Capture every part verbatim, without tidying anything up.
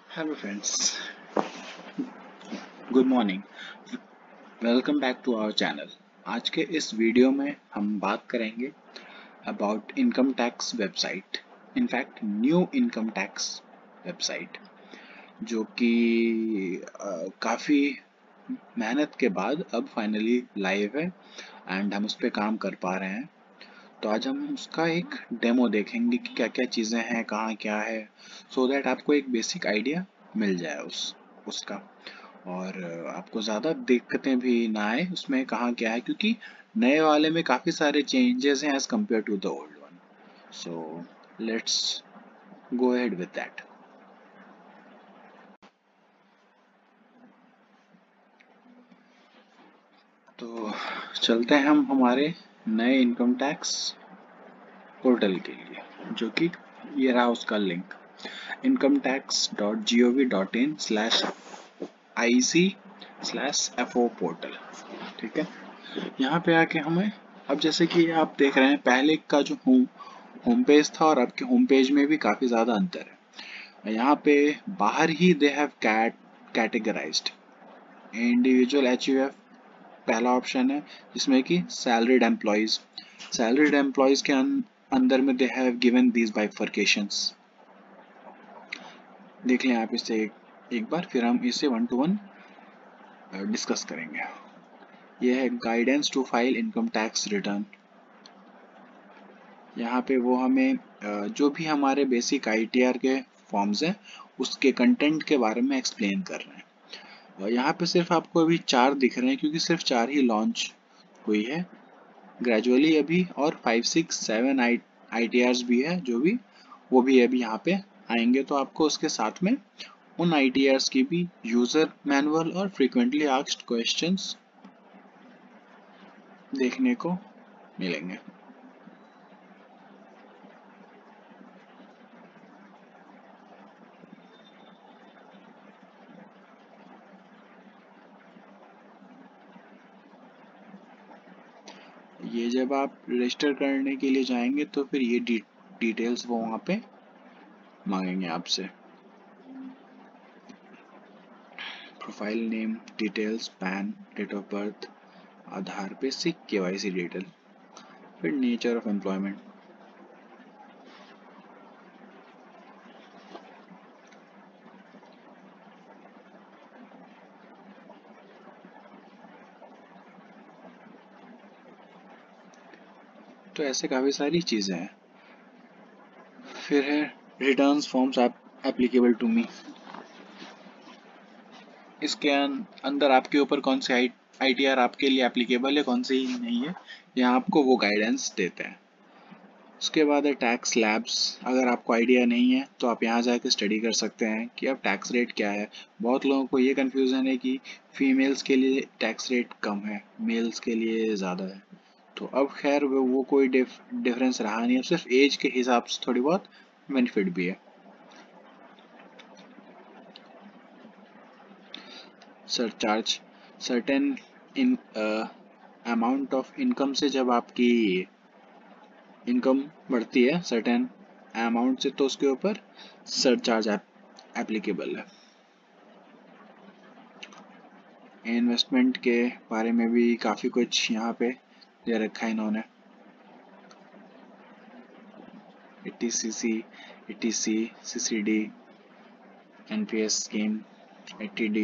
Hello friends, good morning. Welcome back to our channel. आज के इस वीडियो में हम बात करेंगे about income tax website, in fact new income tax website, जो कि काफ़ी मेहनत के बाद अब फाइनली लाइव है एंड हम उस पर काम कर पा रहे हैं। तो आज हम उसका एक डेमो देखेंगे कि क्या क्या चीज़ें हैं, कहाँ क्या है, सो so दैट आपको एक बेसिक आइडिया मिल जाए उस उसका, और आपको ज़्यादा दिक्कतें भी ना आए उसमें कहाँ क्या है, क्योंकि नए वाले में काफ़ी सारे चेंजेस हैं as compared to the old one. So let's go ahead with that. तो चलते हैं हम हमारे नए इनकम टैक्स पोर्टल के लिए, जो कि ये रहा उसका link, income tax dot G O V dot in slash I C slash F O portal. ठीक है, यहाँ पे आके हमें, अब जैसे कि आप देख रहे हैं, पहले का जो होम होम पेज था और अब के होम पेज में भी काफ़ी ज़्यादा अंतर है। यहाँ पे बाहर ही they have cat categorised individual H U F, पहला ऑप्शन है जिसमें कि सैलरीड एम्प्लॉयज, सैलरीड एम्प्लॉयज के अं, अंदर में they have given these bifurcations. देख लें आप इसे एक, एक बार, फिर हम इसे वन टू वन डिस्कस करेंगे। यह है guidance to file income tax return. यहाँ पे वो हमें जो भी हमारे बेसिक आई टी आर के फॉर्म्स हैं उसके कंटेंट के बारे में एक्सप्लेन कर रहे हैं। और यहाँ पे सिर्फ आपको अभी चार दिख रहे हैं क्योंकि सिर्फ चार ही लॉन्च हुई है ग्रेजुअली अभी, और five six seven I I T Rs भी है जो भी, वो भी अभी यहाँ पे आएंगे। तो आपको उसके साथ में उन आई टी आर्स की भी यूज़र मैनुअल और फ्रीक्वेंटली आस्क्ड क्वेश्चंस देखने को मिलेंगे। ये जब आप रजिस्टर करने के लिए जाएंगे तो फिर ये डी, डिटेल्स वो वहाँ पे मांगेंगे आपसे, profile name details, PAN, date of birth, Aadhaar, basic K Y C detail, फिर नेचर ऑफ एम्प्लॉयमेंट। तो ऐसे काफ़ी सारी चीज़ें हैं। फिर है returns forms applicable to me. इसके अं, अंदर आपके ऊपर कौन से आई आई टी आर आपके लिए एप्लीकेबल है, कौन से ही नहीं है, यहाँ आपको वो गाइडेंस देते हैं। उसके बाद है टैक्स स्लैब्स। अगर आपको आइडिया नहीं है तो आप यहाँ जाकर स्टडी कर सकते हैं कि अब टैक्स रेट क्या है। बहुत लोगों को ये कन्फ्यूज़न है कि फीमेल्स के लिए टैक्स रेट कम है, मेल्स के लिए ज़्यादा है। तो अब खैर वो, वो कोई डिफ, डिफरेंस रहा नहीं, अब सिर्फ एज के हिसाब से थोड़ी बहुत बेनिफिट भी है। Surcharge, certain in amount of income से जब आपकी इनकम बढ़ती है सर्टेन अमाउंट से, तो उसके ऊपर सरचार्ज एप्लीकेबल है। इन्वेस्टमेंट के बारे में भी काफ़ी कुछ यहाँ पे दे रखा है इन्होंने, A T C C, A T C, C C D, N P S scheme, A T D,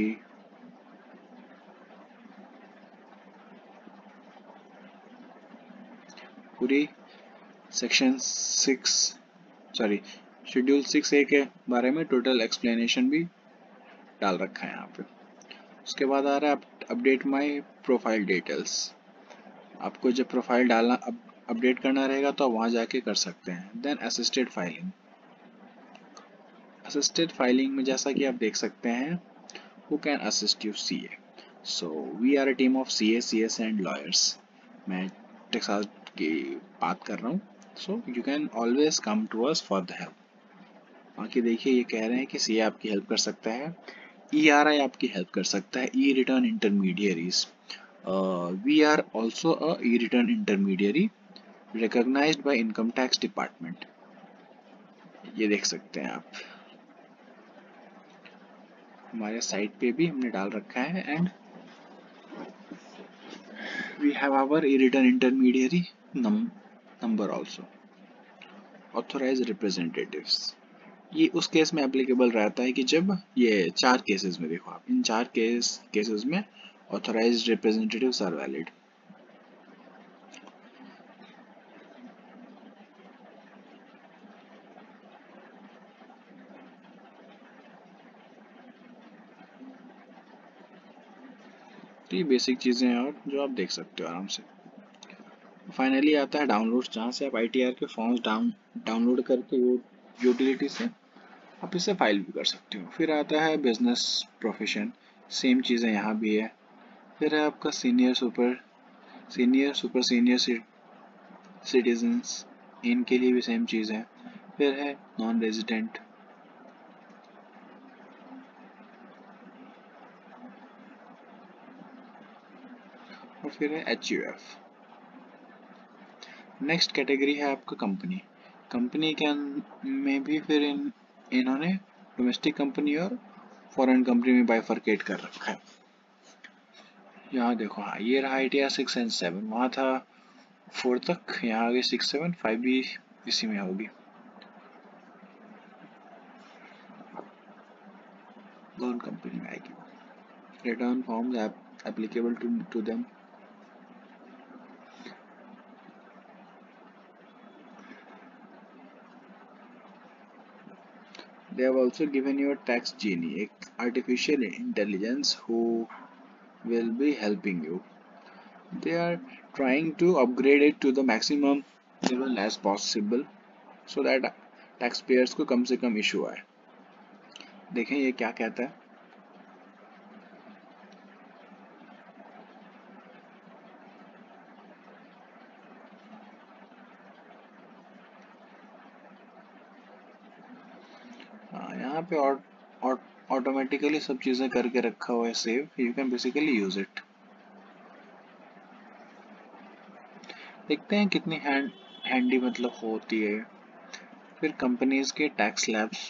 पूरी section six sorry schedule six A के बारे में टोटल एक्सप्लेनेशन भी डाल रखा है यहाँ पे। उसके बाद आ रहा है अपडेट माई प्रोफाइल डिटेल्स। आपको जब प्रोफाइल डालना अप, अपडेट करना रहेगा तो आप वहाँ जाके कर सकते हैं। Then assisted filing, assisted filing में जैसा कि आप देख सकते हैं, who can assist you C A. So we are a team of C A C S and lawyers. मैं टेक्सास की बात कर रहा हूँ, so you can always come to us for the help. बाकी देखिए ये कह रहे हैं कि सी ए आपकी हेल्प कर सकता है, ई आर आई आपकी हेल्प कर सकता है, e return intermediaries, we are also a e return intermediary recognized by income tax department। ये देख सकते हैं आप। हमारे साइट पे भी हमने डाल रखा है। And we have our return intermediary number also, authorise representatives. ये उस केस में एप्लीकेबल रहता है कि जब ये चार केसेस में, देखो आप, इन चार केस केसेस में ऑथोराइज्ड रिप्रेजेंटेटिव्स आर वैलिड। तो ये बेसिक चीज़ें हैं और जो आप देख सकते हो आराम से। फाइनली आता है डाउनलोड, जहाँ से आप आईटीआर के फॉर्म्स डाउन डाउनलोड करके यूटिलिटी से आप इसे फाइल भी कर सकते हो। फिर आता है बिजनेस प्रोफेशन, सेम चीज़ें यहाँ भी है। फिर है आपका senior super senior super senior citizens, इनके लिए भी सेम चीज़ है। फिर है नॉन रेजिडेंट, और फिर है H U F. Next category है आपका कंपनी। कंपनी के में भी फिर इन इन्होंने डोमेस्टिक कंपनी और फॉरेन कंपनी में बाइफरकेट कर रखा है। यहाँ देखो, हाँ ये रहा I T R six and seven, वहाँ था फोर तक, यहाँ आगे सिक्स सेवन फाइव भी इसी में होगी। लोन कंपनी में आएगी। Return forms applicable to to them. They have also given you a tax genie, एक artificial intelligence who will be helping you. They are trying to upgrade it to the maximum level as possible so that taxpayers को कम से कम issue आए। देखें ये क्या कहता है। हाँ, यहाँ पे ऑटोमेटिकली सब चीज़ें करके रखा हुआ है save, you can basically use it. देखते हैं कितनी हैंड हैंडी मतलब होती है। फिर कंपनीज के टैक्स लैब्स,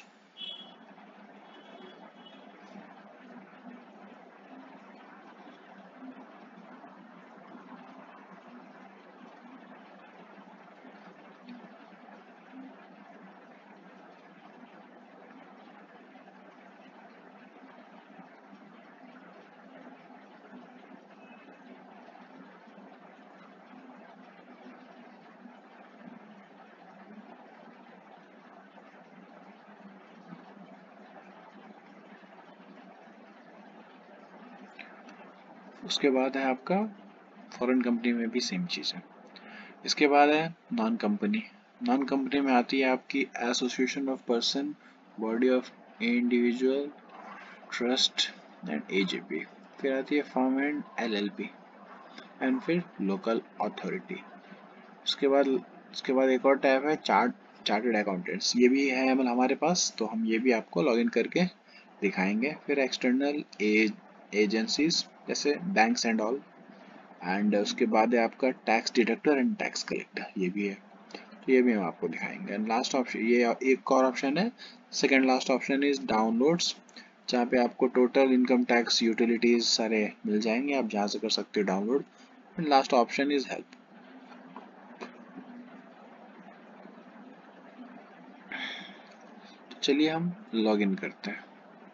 उसके बाद है आपका फॉरेन कंपनी में भी सेम चीज़ है। इसके बाद है नॉन कंपनी। नॉन कंपनी में आती है आपकी association of person, body of individual, trust and AJP. फिर आती है फर्म एंड एलएलपी, एंड फिर लोकल अथॉरिटी। उसके बाद उसके बाद एक और टैब है चार्ट चार्टर्ड अकाउंटेंट्स, ये भी है मतलब हमारे पास, तो हम ये भी आपको लॉगिन करके दिखाएंगे। फिर एक्सटर्नल एजेंसीज जैसे बैंक्स एंड ऑल, एंड उसके बाद है आपका tax deductor and tax collector, ये भी है, तो ये भी हम आपको दिखाएंगे। एंड लास्ट ऑप्शन, ये एक और ऑप्शन है, second last option is downloads, जहाँ पे आपको टोटल इनकम टैक्स यूटिलिटीज सारे मिल जाएंगे, आप जहाँ से कर सकते हो download. And last option is help. तो चलिए हम लॉगिन करते हैं।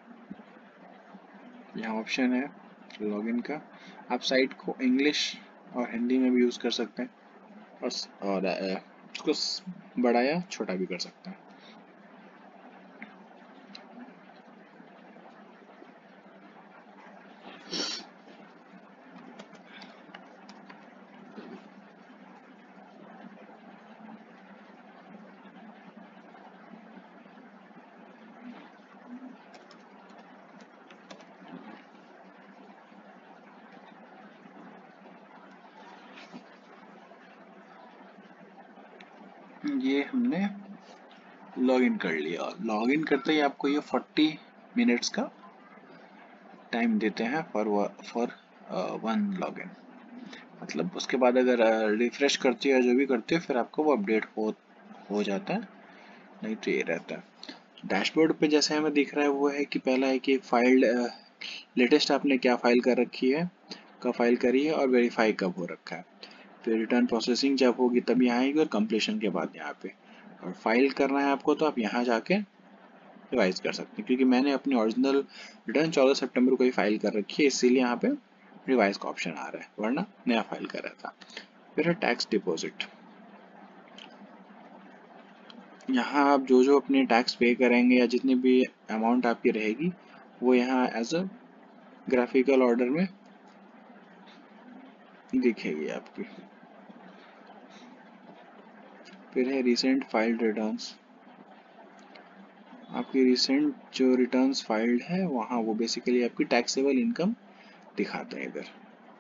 यहाँ ऑप्शन है लॉगिन का, आप साइट को इंग्लिश और हिंदी में भी यूज़ कर सकते हैं, और, और उसको बड़ा या छोटा भी कर सकते हैं। ये हमने लॉगिन कर लिया। लॉगिन करते ही आपको ये चालीस मिनट्स का टाइम देते हैं फॉर फॉर वन लॉगिन। मतलब उसके बाद अगर रिफ्रेश करते हो या जो भी करते हो फिर आपको वो अपडेट हो हो जाता है, नहीं तो ये रहता है। डैशबोर्ड पे जैसे हमें दिख रहा है वो है कि पहला है कि फाइल लेटेस्ट आपने क्या फाइल कर रखी है, कब फाइल करी है और वेरीफाई कब हो रखा है। फिर रिटर्न प्रोसेसिंग जब होगी तब यहाँ आएगी और कंप्लीशन के बाद यहाँ पे। और फाइल करना है आपको तो आप यहाँ जाके रिवाइज कर सकते हैं, क्योंकि मैंने अपनी ओरिजिनल रिटर्न चौदह सितंबर को ही फाइल कर रखी है, इसीलिए यहाँ पे रिवाइज का ऑप्शन आ रहा है, वरना नया फाइल कर रहा था। फिर है टैक्स डिपॉजिट। यहाँ आप जो जो अपने टैक्स पे करेंगे या जितनी भी अमाउंट आपकी रहेगी वो यहाँ एज अ ग्राफिकल ऑर्डर में दिखेगी आपकी। फिर है रिसेंट फाइल्ड रिटर्न्स। आपकी रिसेंट जो रिटर्न्स फाइल्ड है वहाँ वो बेसिकली आपकी टैक्सेबल इनकम दिखाते हैं इधर।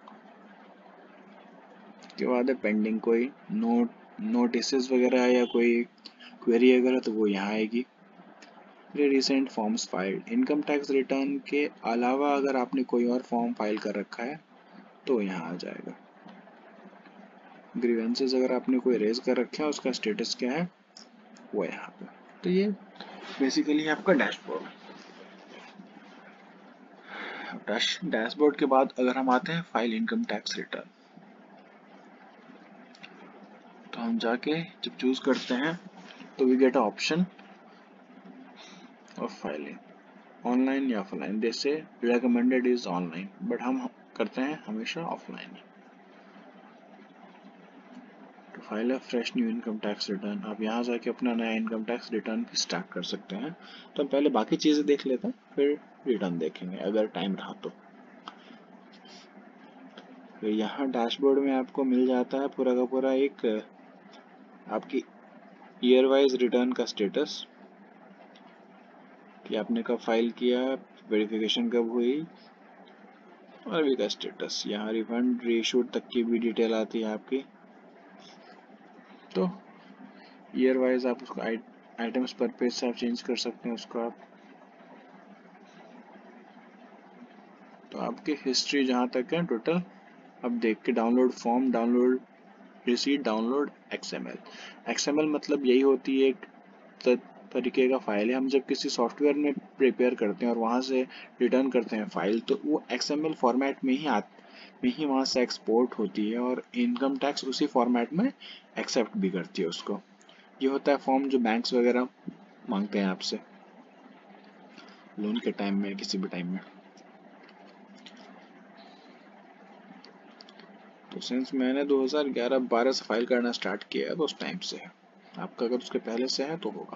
के बाद है पेंडिंग कोई नोट नोटिसेस वगैरह या कोई क्वेरी अगर है तो वो यहाँ आएगी। फिर recent forms filed. Income tax return के अलावा अगर आपने कोई और फॉर्म फाइल कर रखा है तो यहाँ आ जाएगा। ग्रीवेंसेस अगर आपने कोई रेज कर रखा है उसका स्टेटस क्या है वो यहाँ पे। तो ये बेसिकली आपका डैशबोर्ड। डैश डैशबोर्ड के बाद अगर हम आते हैं फाइल इनकम टैक्स रिटर्न, तो हम जाके जब चूज करते हैं तो we get option of filing online या ऑफलाइन। जैसे रिकमेंडेड इज ऑनलाइन बट हम करते हैं हमेशा ऑफलाइन। तो फाइल है fresh new income tax return. आप यहाँ जाके अपना नया इनकम टैक्स रिटर्न भी स्टार्ट कर सकते हैं। तो हम पहले बाकी चीजें देख लेते हैं फिर रिटर्न देखेंगे अगर टाइम रहा तो। फिर यहाँ डैशबोर्ड में आपको मिल जाता है पूरा का पूरा एक आपकी ईयर वाइज रिटर्न का स्टेटस कि आपने कब फाइल किया, वेरिफिकेशन कब हुई और अभी का स्टेटस। यहाँ रिफंड रीइशूड तक की भी डिटेल आती है आपकी। तो ईयर वाइज आप उसको आइटम्स पर पेज से आप चेंज कर सकते हैं उसको आप। तो आपकी हिस्ट्री जहाँ तक है टोटल अब देख के download form, download receipt, download XML. XML मतलब यही होती है एक तरीके का फाइल है। हम जब किसी सॉफ्टवेयर में प्रिपेयर करते हैं और वहाँ से रिटर्न करते हैं फाइल तो वो एक्सएमएल फॉर्मेट में ही आ में ही वहाँ से एक्सपोर्ट होती है और इनकम टैक्स उसी फॉर्मेट में एक्सेप्ट भी करती है उसको। ये होता है फॉर्म जो बैंक्स वगैरह मांगते हैं आपसे लोन के टाइम में, किसी भी टाइम में। तो सिंस मैंने दो हज़ार ग्यारह बारह से फाइल करना स्टार्ट किया है तो उस टाइम से है। आपका अगर उसके पहले से है तो होगा।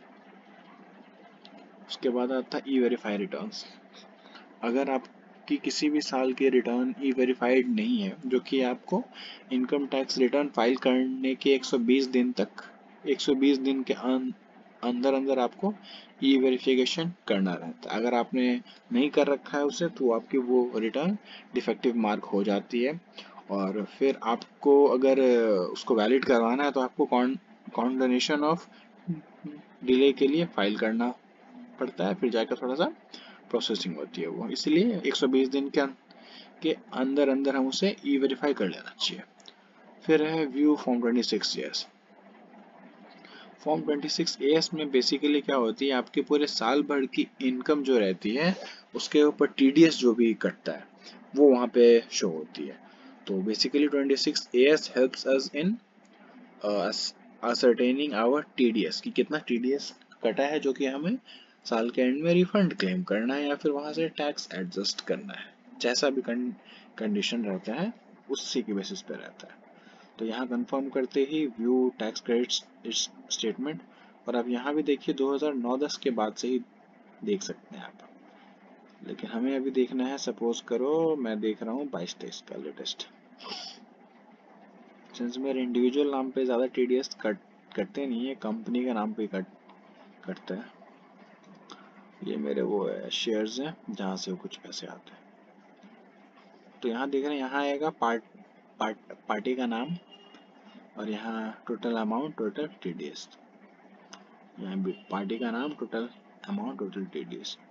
उसके बाद आता है ई वेरीफाई रिटर्न्स। अगर आपकी किसी भी साल की रिटर्न ई वेरीफाइड नहीं है, जो कि आपको इनकम टैक्स रिटर्न फाइल करने के एक सौ बीस दिन तक एक सौ बीस दिन के अं, अंदर अंदर आपको ई वेरिफिकेशन करना रहता है। अगर आपने नहीं कर रखा है उसे तो आपकी वो रिटर्न डिफेक्टिव मार्क हो जाती है और फिर आपको अगर उसको वैलिड करवाना है तो आपको कॉन्डोनेशन ऑफ डिले के लिए फाइल करना पड़ता है, फिर जाकर थोड़ा सा प्रोसेसिंग होती है वो। इसलिए एक सौ बीस दिन के अं, के अंदर अंदर हम उसे ई वेरीफाई कर लेना चाहिए। फिर है view form twenty six years. Form twenty six A S में बेसिकली क्या होती है, आपके पूरे साल भर की इनकम जो रहती है उसके ऊपर टी डी एस जो भी कटता है वो वहाँ पे शो होती है। तो basically twenty six A S helps us in ascertaining our T D S कि कितना टी डी एस कटा है, जो कि हमें साल के एंड में रिफंड क्लेम करना है या फिर वहाँ से टैक्स एडजस्ट करना है। जैसा भी कंडीशन रहता है उसी के बेसिस पे रहता है। तो यहाँ कंफर्म करते ही व्यू टैक्स क्रेडिट स्टेटमेंट। और आप यहाँ भी देखिए दो हज़ार नौ दस के बाद से ही देख सकते हैं आप, लेकिन हमें अभी देखना है। सपोज करो मैं देख रहा हूँ बाईस तेईस का लेटेस्ट। सिंस मेरे इंडिविजुअल नाम पे ज़्यादा टी डी एस कट करते नहीं है, कंपनी के नाम पे कट कटता है। ये मेरे वो है शेयर्स हैं जहाँ से वो कुछ पैसे आते हैं। तो यहाँ देख रहे हैं, यहाँ आएगा पार्ट पार्ट पार्टी का नाम और यहाँ total amount, total T D S. यहाँ भी पार्टी का नाम, total amount, total T D S.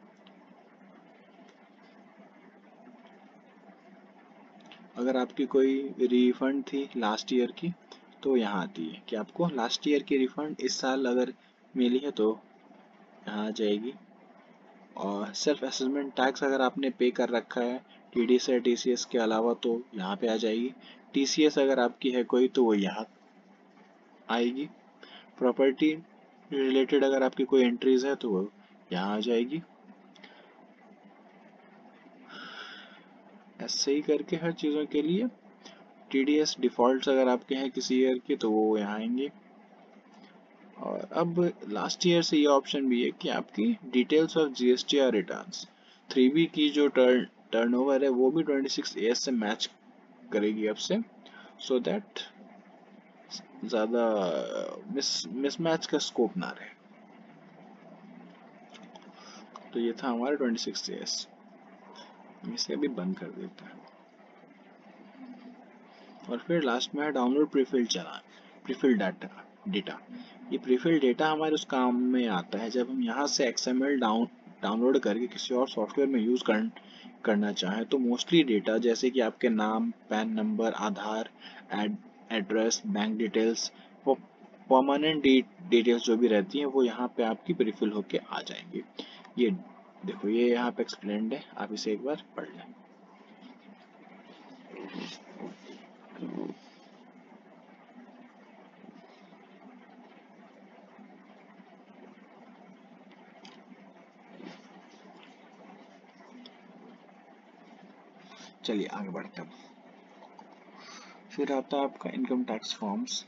अगर आपकी कोई रिफंड थी लास्ट ईयर की तो यहाँ आती है कि आपको लास्ट ईयर की रिफंड इस साल अगर मिली है तो यहाँ आ जाएगी। और सेल्फ असेसमेंट टैक्स अगर आपने पे कर रखा है टीडीएस या टीसीएस के अलावा तो यहाँ पे आ जाएगी। टीसीएस अगर आपकी है कोई तो वो यहाँ आएगी। प्रॉपर्टी रिलेटेड अगर आपकी कोई एंट्रीज है तो वो यहाँ आ जाएगी। ऐसे ही करके हर चीज़ों के लिए टीडीएस डिफॉल्ट्स अगर आपके हैं किसी ईयर के तो वो यहाँ आएंगे। और अब लास्ट ईयर से ये ऑप्शन भी है कि आपकी डिटेल्स ऑफ जीएसटी और रिटर्न्स थ्री बी की जो टर्न टर्नओवर है वो भी ट्वेंटी सिक्स ए एस से मैच करेगी अब से, सो दैट ज़्यादा मिस मिसमैच का स्कोप ना रहे। तो ये था हमारा ट्वेंटी सिक्स ए एस। इसे अभी बंद कर देते हैं। और फिर लास्ट में है download prefilled challan, prefilled data data. ये प्रीफिल्ड डेटा हमारे उस काम में आता है जब हम यहाँ से एक्सएमएल डाउन डाउनलोड करके किसी और सॉफ्टवेयर में यूज़ कर करना चाहें तो मोस्टली डेटा जैसे कि आपके नाम, PAN number, Aadhaar, add address, bank details, वो परमानेंट डिटेल्स जो भी रहती हैं वो यहाँ पे आपकी प्रीफिल होके आ जाएंगी। ये देखो ये यहाँ पे एक्सप्लेन्ड है, आप इसे एक बार पढ़ लें। चलिए आगे बढ़ते हैं। फिर आता है आपका income tax forms,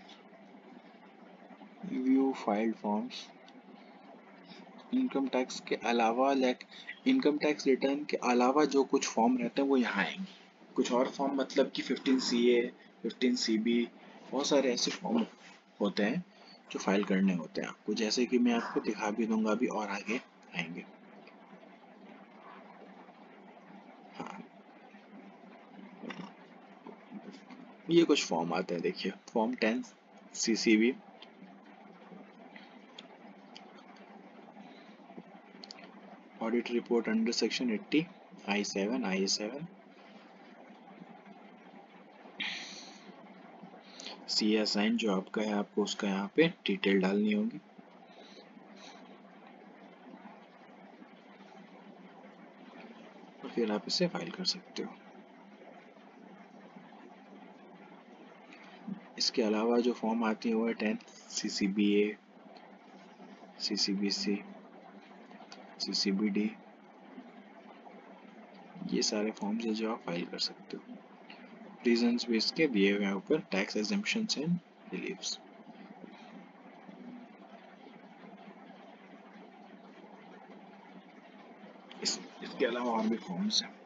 view filed forms. Income tax के अलावा लाइक इनकम टैक्स रिटर्न के अलावा जो कुछ फॉर्म रहते हैं वो यहाँ आएंगे। कुछ और फॉर्म मतलब कि fifteen C A, fifteen C B, बहुत सारे ऐसे फॉर्म होते हैं जो फाइल करने होते हैं आपको, जैसे कि मैं आपको दिखा भी दूंगा अभी और आगे आएंगे। हाँ, ये कुछ फॉर्म आते हैं, देखिए form ten C C B, audit report under section eighty, I seven, I seven, C S आइन जो आपका है आपको उसका यहाँ पे डिटेल डालनी होगी। और फिर आप इसे फाइल कर सकते हो। इसके अलावा जो फॉर्म आती है वो है ten C C B A, C C B C, C C B D, ये सारे फॉर्म्स है जो आप फाइल कर सकते हो। रीजंस भी इसके दिए हुए हैं ऊपर, टैक्स एग्जेम्पशंस एंड रिलीफ्स। इस, इसके अलावा और भी फॉर्म्स हैं।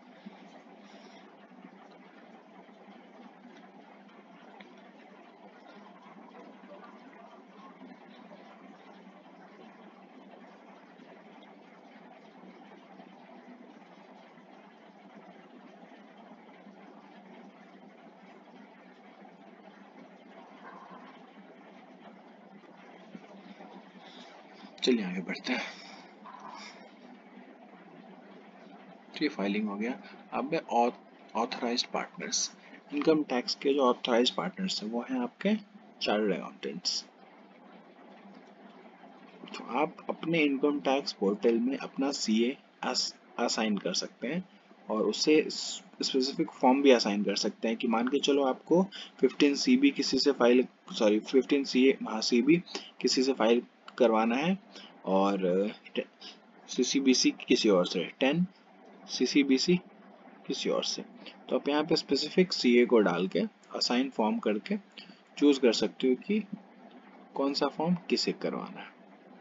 चलिए आगे बढ़ते हैं। तो ये फाइलिंग हो गया। अब है ऑथराइज्ड पार्टनर्स। इनकम टैक्स के जो ऑथराइज्ड पार्टनर्स हैं वो हैं आपके चार्टर्ड अकाउंटेंट्स। तो आप अपने इनकम टैक्स पोर्टल में अपना सीए असाइन कर सकते हैं और उससे स्पेसिफिक फॉर्म भी असाइन कर सकते हैं कि मान के चलो आपको फिफ्टीन सीबी किसी से फाइल सॉरी फिफ्टीन सीए हाँ सीबी किसी से फाइल करवाना है और सीसीबीसी किसी और से, टेन सीसीबीसी किसी और से। तो आप यहाँ पे स्पेसिफिक सीए को डाल के असाइन फॉर्म करके चूज कर सकते हो कि कौन सा फॉर्म किसे करवाना है।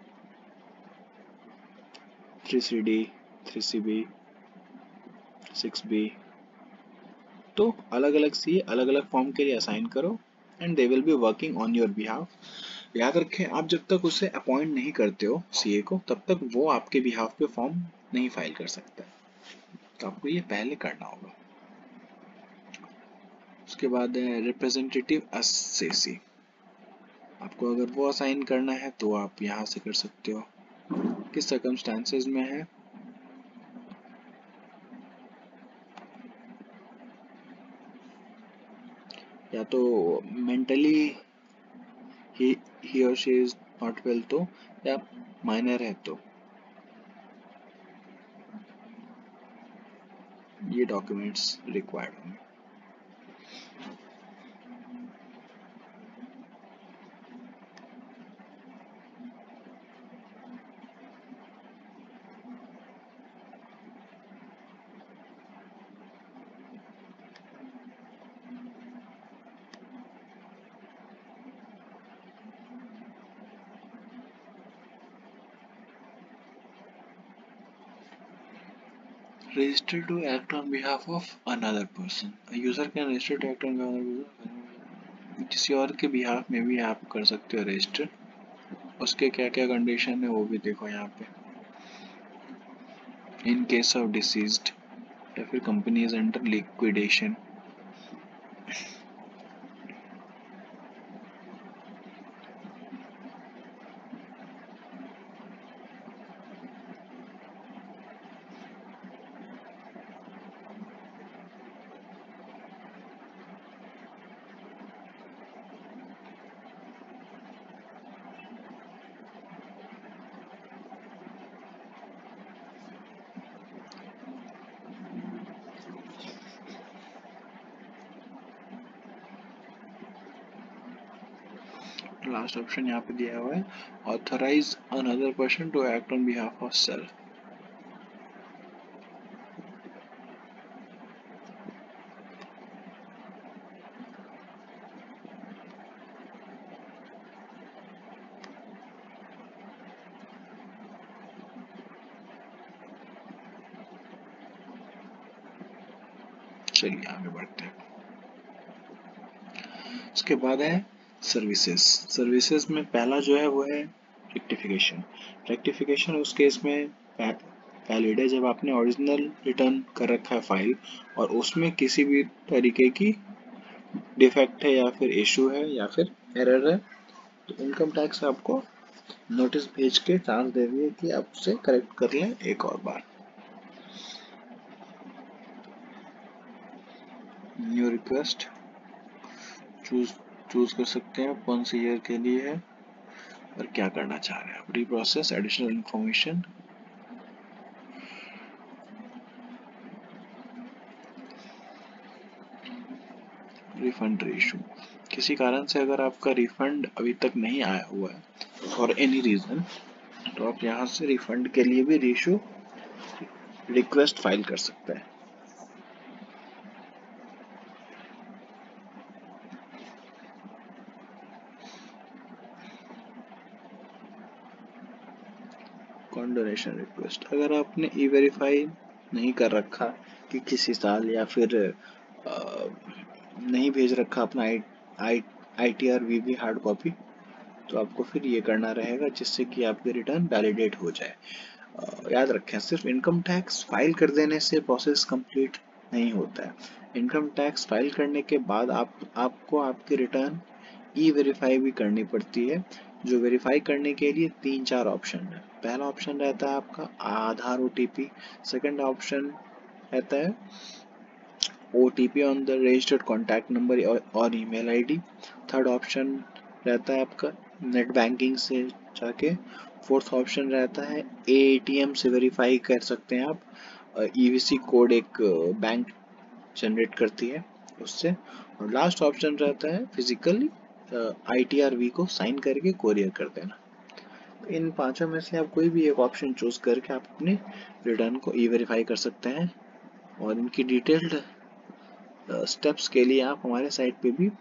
Three C D, three C B, six B, तो अलग अलग सी अलग अलग फॉर्म के लिए असाइन करो and they will be working on your behalf. याद रखें आप जब तक उसे अपॉइंट नहीं करते हो सीए को तब तक वो आपके बिहाफ पे फॉर्म नहीं फाइल कर सकता, तो आपको ये पहले करना होगा। उसके बाद है रिप्रेजेंटेटिव असेसी। आपको अगर वो असाइन करना है तो आप यहाँ से कर सकते हो। किस सर्कमस्टांसेस में है, या तो मेंटली ही ही और शी इज नॉट वेल तो या माइनर है तो ये डॉक्यूमेंट्स रिक्वायर्ड होंगे। Register to act on behalf of another person. A user can register to act on behalf of another person. किसी और के बिहाफ में भी आप कर सकते हो रजिस्टर। उसके क्या क्या कंडीशन है वो भी देखो यहाँ पे। इन केस ऑफ डिसीज्ड या फिर company is under liquidation. Last option यहाँ पे दिया हुआ है, authorise another person to act on behalf of self. चलिए आगे बढ़ते हैं। उसके बाद है सर्विसेज। सर्विसेज में पहला जो है वो है रेक्टिफिकेशन। रेक्टिफिकेशन उस केस में वैलिड है जब आपने ओरिजिनल रिटर्न कर रखा है फाइल और उसमें किसी भी तरीके की डिफेक्ट है या फिर इशू है या फिर एरर है, तो इनकम टैक्स आपको नोटिस भेज के चांस दे रही है कि आप उसे करेक्ट कर लें एक और बार। न्यू रिक्वेस्ट चूज चूज कर सकते हैं कौन सी ईयर के लिए है और क्या करना चाह रहे हैं आप। Reprocess additional information, refund reissue. किसी कारण से अगर आपका रिफंड अभी तक नहीं आया हुआ है फॉर एनी रीजन, तो आप यहाँ से रिफंड के लिए भी रीइशू रिक्वेस्ट फाइल कर सकते हैं। डोनेशन रिक्वेस्ट, अगर आपने ई वेरीफाई नहीं कर रखा कि किसी साल या फिर आ, नहीं भेज रखा अपना I I I T R V B hard copy, तो आपको फिर ये करना रहेगा जिससे कि आपकी रिटर्न वैलिडेट हो जाए। आ, याद रखें सिर्फ इनकम टैक्स फाइल कर देने से प्रोसेस कंप्लीट नहीं होता है। इनकम टैक्स फाइल करने के बाद आप आपको आपकी रिटर्न ई वेरीफाई भी करनी पड़ती है, जो वेरीफाई करने के लिए तीन चार ऑप्शन है। पहला ऑप्शन रहता है आपका Aadhaar O T P, second option रहता है O T P on the registered contact number और ईमेल आईडी, थर्ड ऑप्शन रहता है आपका नेट बैंकिंग से जाके, फोर्थ ऑप्शन रहता है ए टी एम से वेरीफाई कर सकते हैं आप, ई वी सी कोड एक बैंक जनरेट करती है उससे, और लास्ट ऑप्शन रहता है physically I T R V को साइन करके कोरियर कर देना। इन पांचों में से आप कोई भी एक ऑप्शन चूज करके आप अपने रिटर्न को ई वेरीफाई कर सकते हैं, और इनकी डिटेल्ड स्टेप्स के लिए आप हमारे साइट पे भी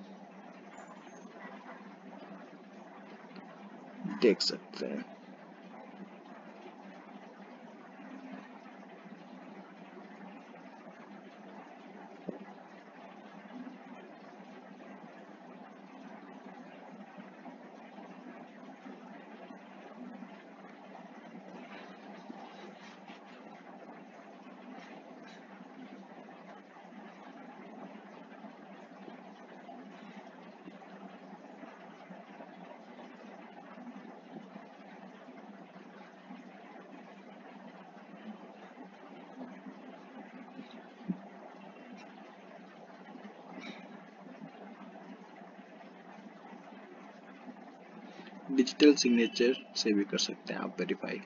देख सकते हैं। डिजिटल सिग्नेचर से भी कर सकते हैं आप वेरीफाई।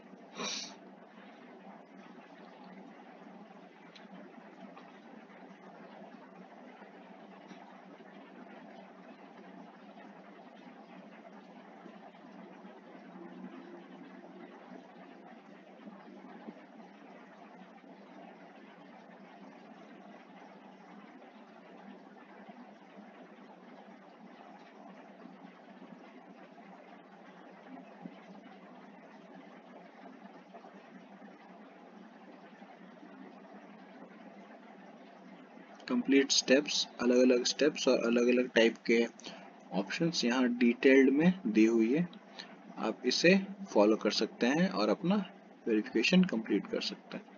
कंप्लीट स्टेप्स, अलग अलग स्टेप्स और अलग अलग टाइप के ऑप्शंस यहाँ डिटेल्ड में दी हुई है। आप इसे फॉलो कर सकते हैं और अपना वेरिफिकेशन कंप्लीट कर सकते हैं।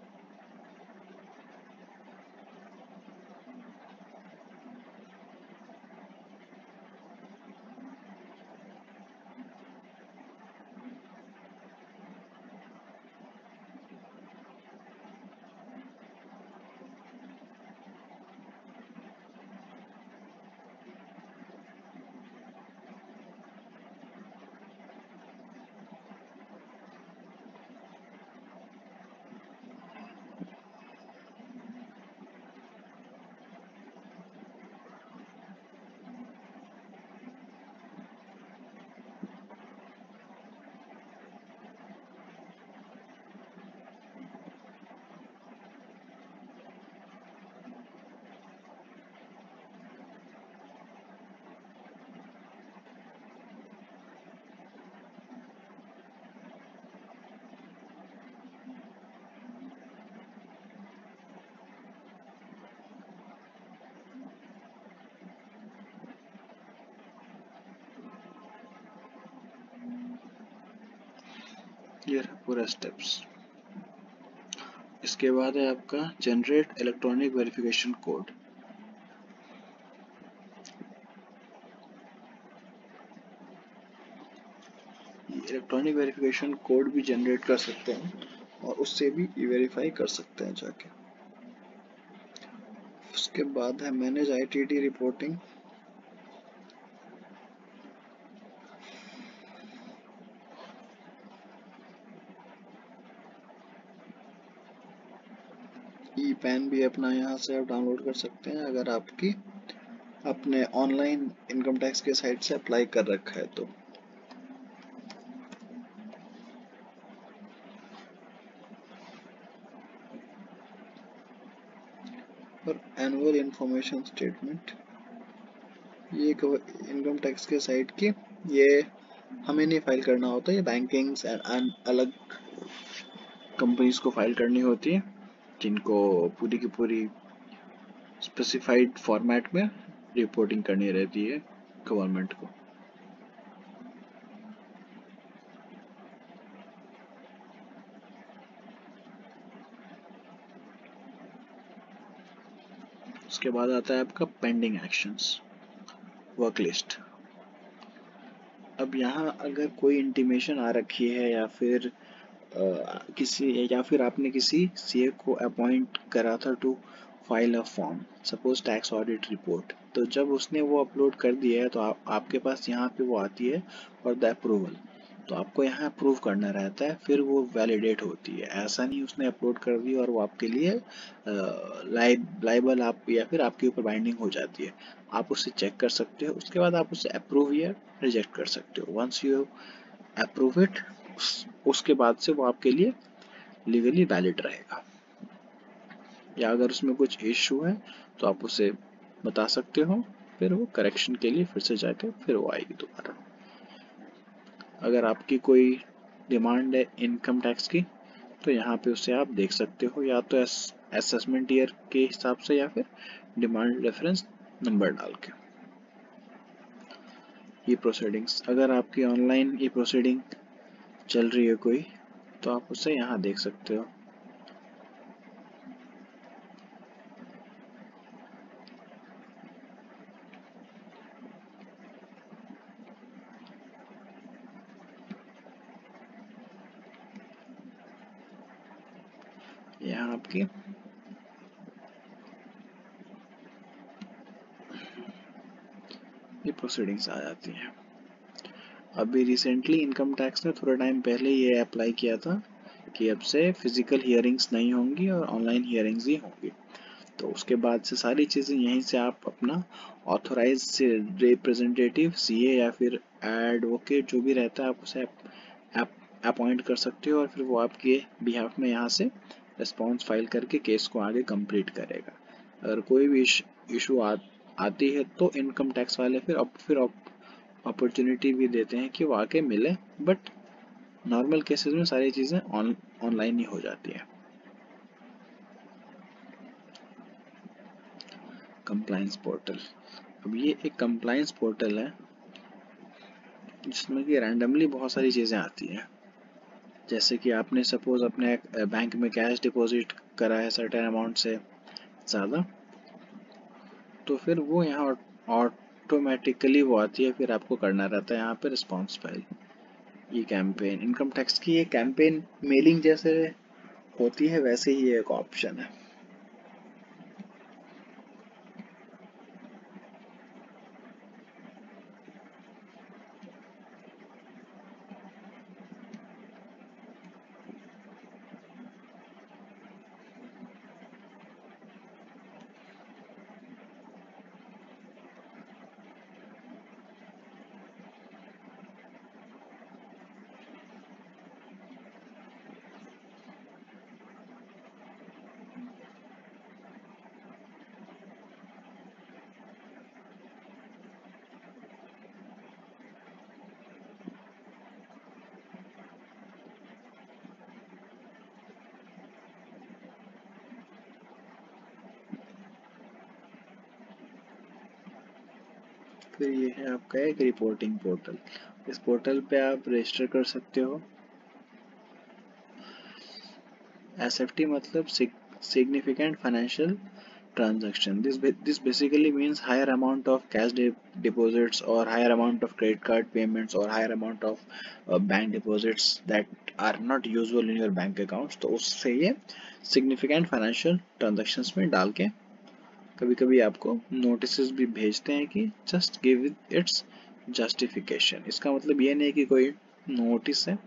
ये रहा पूरा स्टेप्स। इसके बाद है आपका generate electronic verification code. Electronic verification code भी जनरेट कर सकते हैं और उससे भी ई वेरीफाई कर सकते हैं जाके। उसके बाद है manage ITD reporting. E PAN भी अपना यहाँ से आप डाउनलोड कर सकते हैं अगर आपकी अपने ऑनलाइन इनकम टैक्स के साइट से अप्लाई कर रखा है तो। और एनुअल इंफॉर्मेशन स्टेटमेंट, ये इनकम टैक्स के साइट की, ये हमें नहीं फाइल करना होता, ये बैंकिंग एंड अलग कंपनीज को फाइल करनी होती है जिनको पूरी की पूरी स्पेसिफाइड फॉर्मेट में रिपोर्टिंग करनी रहती है गवर्नमेंट को। उसके बाद आता है आपका पेंडिंग एक्शंस वर्क लिस्ट। अब यहाँ अगर कोई इंटीमेशन आ रखी है या फिर आ, किसी या फिर आपने किसी सीए को अपॉइंट करा था to file a form, suppose tax audit report, तो जब उसने वो अपलोड कर दिया है तो आप, आपके पास यहाँ पे वो आती है और द अप्रूवल, तो आपको यहाँ अप्रूव करना रहता है, फिर वो वैलिडेट होती है। ऐसा नहीं उसने अपलोड कर दी और वो आपके लिए लाइबल आप या फिर आपके ऊपर बाइंडिंग हो जाती है। आप उसे चेक कर सकते हो, उसके बाद आप उसे अप्रूव या रिजेक्ट कर सकते हो। वंस यू अप्रूव इट, उसके बाद से वो आपके लिए लीगली वैलिड रहेगा। या अगर उसमें कुछ इश्यू है तो आप उसे बता सकते हो, फिर वो करेक्शन के लिए फिर से जाके फिर वो आएगी दोबारा। अगर आपकी कोई डिमांड है इनकम टैक्स की तो यहाँ पे उसे आप देख सकते हो, या तो असेसमेंट ईयर के हिसाब से या फिर डिमांड रेफरेंस नंबर डाल के। ये प्रोसीडिंग्स, अगर आपकी ऑनलाइन ये प्रोसीडिंग चल रही है कोई तो आप उसे यहाँ देख सकते हो। यहाँ आपकी ये प्रोसीडिंग्स आ जाती हैं। अभी रिसेंटली इनकम टैक्स ने थोड़ा टाइम पहले ये अप्लाई किया था कि अब से फिजिकल हियरिंग्स नहीं होंगी और ऑनलाइन हियरिंग्स ही होंगी। तो उसके बाद से सारी चीज़ें यहीं से आप अपना ऑथोराइज रिप्रेजेंटेटिव सीए या फिर एडवोकेट जो भी रहता है आप उसे अपॉइंट कर सकते हो और फिर वो आपके बिहाफ में यहाँ से रिस्पॉन्स फाइल करके केस को आगे कंप्लीट करेगा। अगर कोई भी इशू आ, आती है तो इनकम टैक्स वाले फिर अब फिर अपॉर्चुनिटी भी देते हैं कि वो आके मिले, बट नॉर्मल केसेस में सारी चीज़ें ऑन ऑनलाइन ही हो जाती है। कंप्लायंस पोर्टल, अब ये एक कंप्लायंस पोर्टल है जिसमें कि रैंडमली बहुत सारी चीज़ें आती हैं। जैसे कि आपने सपोज अपने बैंक में कैश डिपॉजिट करा है सर्टेन अमाउंट से ज़्यादा, तो फिर वो यहाँ ऑटोमेटिकली वो आती है, फिर आपको करना रहता है यहाँ पे रिस्पॉन्स फाइल। ये कैंपेन इनकम टैक्स की ये कैंपेन मेलिंग जैसे होती है वैसे ही एक ऑप्शन है। फिर ये है आपका एक रिपोर्टिंग पोर्टल। इस पोर्टल पे आप रजिस्टर कर सकते हो। एसएफटी मतलब significant financial transaction. This this basically means higher amount of cash de deposits or higher amount of credit card payments or higher amount of uh, bank deposits that are not usual in your bank accounts. तो उससे ये significant financial transactions में डाल के कभी कभी आपको notice भी भेजते हैं कि just give its justification। इसका मतलब ये नहीं कि कोई नोटिस है।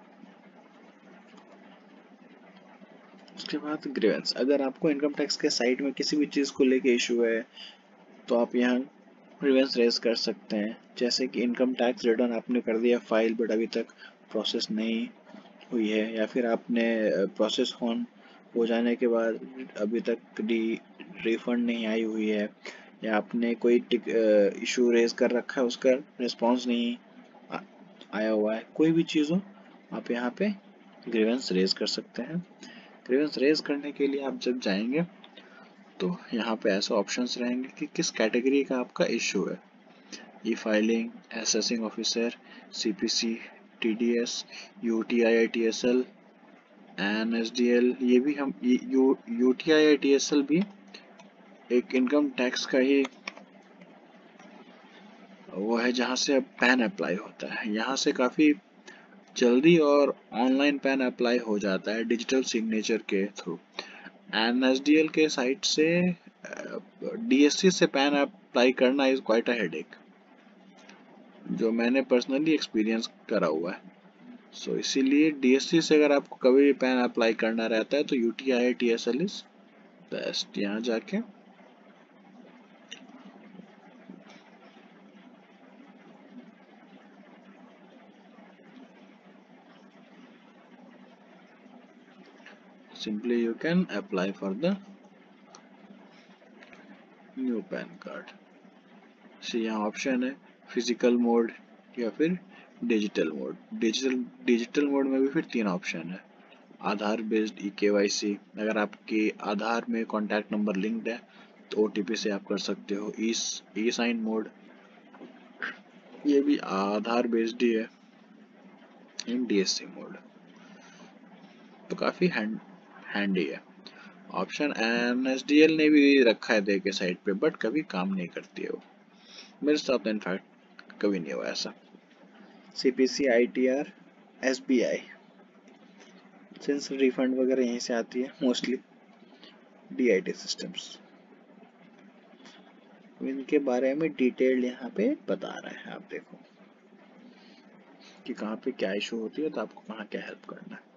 उसके बाद ग्रीवेंस, अगर आपको इनकम टैक्स के साइट में किसी भी चीज़ को लेके इशू है तो आप यहाँ ग्रीवेंस रेज कर सकते हैं। जैसे कि इनकम टैक्स रिटर्न आपने कर दिया फाइल बट अभी तक प्रोसेस नहीं हुई है, या फिर आपने प्रोसेस ऑन हो जाने के बाद अभी तक रिफंड नहीं आई हुई है, या आपने कोई इशू रेज कर रखा है उसका रिस्पॉन्स नहीं आ, आया हुआ है, कोई भी चीज़ हो आप यहाँ पे ग्रीवेंस रेज कर सकते हैं। ग्रीवेंस रेज करने के लिए आप जब जाएंगे तो यहाँ पे ऐसे ऑप्शंस रहेंगे कि किस कैटेगरी का आपका इशू है। E filing, assessing officer, CPC, TDS, UTIITSL, NSDL. ये भी हम यू यूटीआईआईटीएसएल भी एक इनकम टैक्स का ही वो है जहाँ से अब पैन अप्लाई होता है। यहाँ से काफ़ी जल्दी और ऑनलाइन पैन अप्लाई हो जाता है डिजिटल सिग्नेचर के थ्रू। एनएसडीएल के साइट से डीएससी से पैन अप्लाई करना इज क्वाइट अ हेडेक, जो मैंने पर्सनली एक्सपीरियंस करा हुआ है। सो so, इसीलिए डीएससी से अगर आपको कभी भी पैन अप्लाई करना रहता है तो यूटीआईआईटीएसएल इज बेस्ट। यहाँ जाके simply you can apply for the new PAN card. See यहाँ ऑप्शन है फिजिकल मोड या फिर digital mode. Digital digital mode में भी फिर तीन ऑप्शन है। आधार बेस्ड ई केवाईसी, अगर आपके आधार में कॉन्टैक्ट नंबर लिंक्ड है तो ओटीपी से आप कर सकते हो। ई ई साइन मोड, ये भी आधार बेस्ड ही है। इन डीएससी मोड तो काफ़ी हैंड हैंडी है। ऑप्शन एनएसडीएल ने भी रखा है दे के साइड पे, बट कभी काम नहीं करती है वो। मेरे साथ तो इनफैक्ट कभी नहीं हुआ ऐसा। CPC, ITR, SBI, since refund वगैरह यहीं से आती है मोस्टली। डीआईटी सिस्टम्स, इनके बारे में डिटेल यहाँ पे बता रहे हैं आप देखो। कि कहाँ पे क्या इशू होती है, तो आपको कहाँ क्या हेल्प करना है।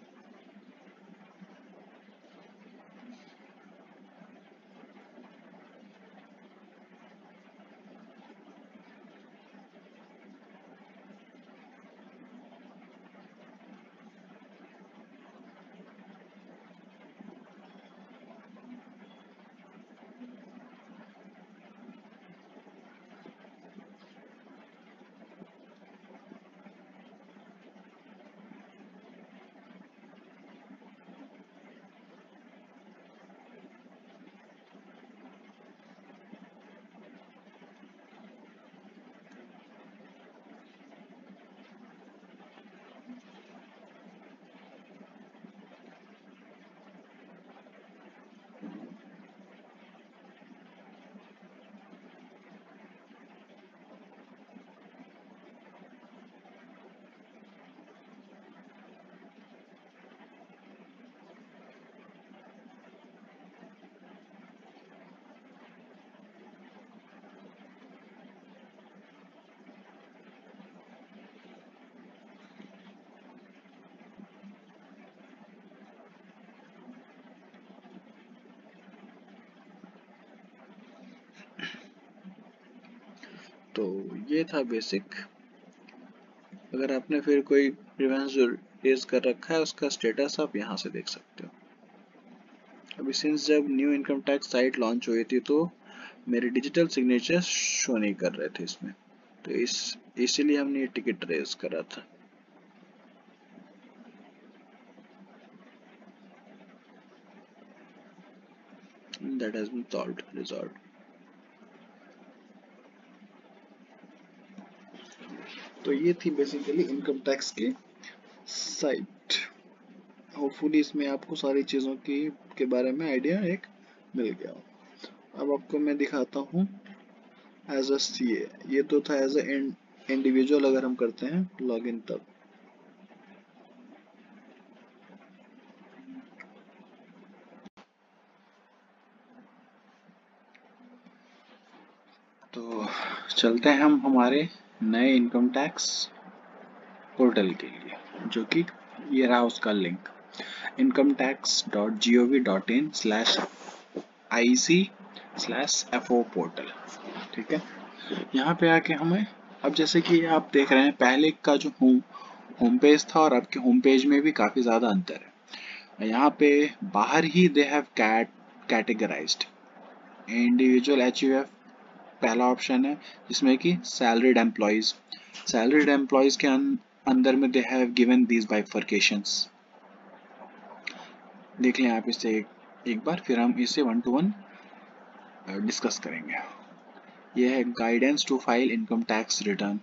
तो ये था बेसिक। अगर आपने फिर कोई ग्रीवेंस रेज कर रखा है, उसका स्टेटस आप यहाँ से देख सकते हो। अभी सिंस जब new income tax site launch हुई थी तो मेरे डिजिटल सिग्नेचर शो नहीं कर रहे थे इसमें, तो इस इसीलिए हमने ये टिकट रेज करा था। That has been solved, resolved. तो ये थी बेसिकली इनकम टैक्स की साइट। होपफुली इसमें आपको सारी चीज़ों की के बारे में आइडिया एक मिल गया हो। अब आपको मैं दिखाता हूँ एज अ सीए। ये तो था एज अ इंडिविजुअल, अगर हम करते हैं लॉगिन तब। तो चलते हैं हम हमारे नए इनकम टैक्स पोर्टल के लिए, जो कि ये रहा उसका link, income tax dot G O V dot in slash I C slash F O portal. ठीक है, यहाँ पे आके हमें, अब जैसे कि आप देख रहे हैं पहले का जो होम होम पेज था और अब के होम पेज में भी काफ़ी ज़्यादा अंतर है। यहाँ पे बाहर ही they have cat categorised individual H U F पहला ऑप्शन है, जिसमें कि सैलरीड एम्प्लॉयज सैलरीड एम्प्लॉयज के अं, अंदर में they have given these bifurcations. देख लें आप इसे एक, एक बार, फिर हम इसे वन टू वन डिस्कस करेंगे। यह है guidance to file income tax return.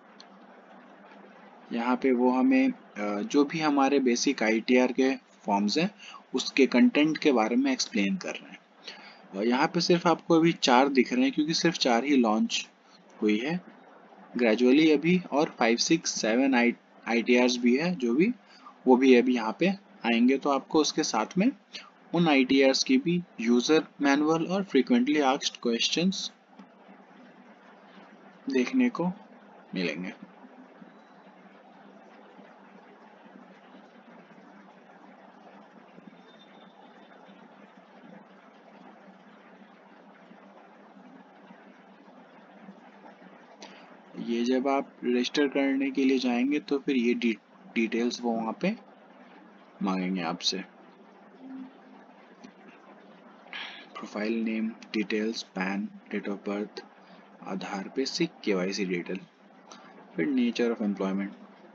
यहाँ पे वो हमें जो भी हमारे बेसिक आई टी आर के फॉर्म्स हैं उसके कंटेंट के बारे में एक्सप्लेन कर रहे हैं। और यहाँ पे सिर्फ आपको अभी चार दिख रहे हैं क्योंकि सिर्फ चार ही लॉन्च हुई है ग्रेजुअली अभी, और five six seven I I T Rs भी है जो भी वो भी अभी यहाँ पे आएंगे। तो आपको उसके साथ में उन आई टी आर्स की भी यूज़र मैनुअल और फ्रीक्वेंटली आस्क्ड क्वेश्चंस देखने को मिलेंगे। ये जब आप रजिस्टर करने के लिए जाएंगे तो फिर ये डी, डिटेल्स वो वहाँ पे मांगेंगे आपसे, profile name details, PAN, date of birth, Aadhaar, basic K Y C detail, फिर नेचर ऑफ एम्प्लॉयमेंट।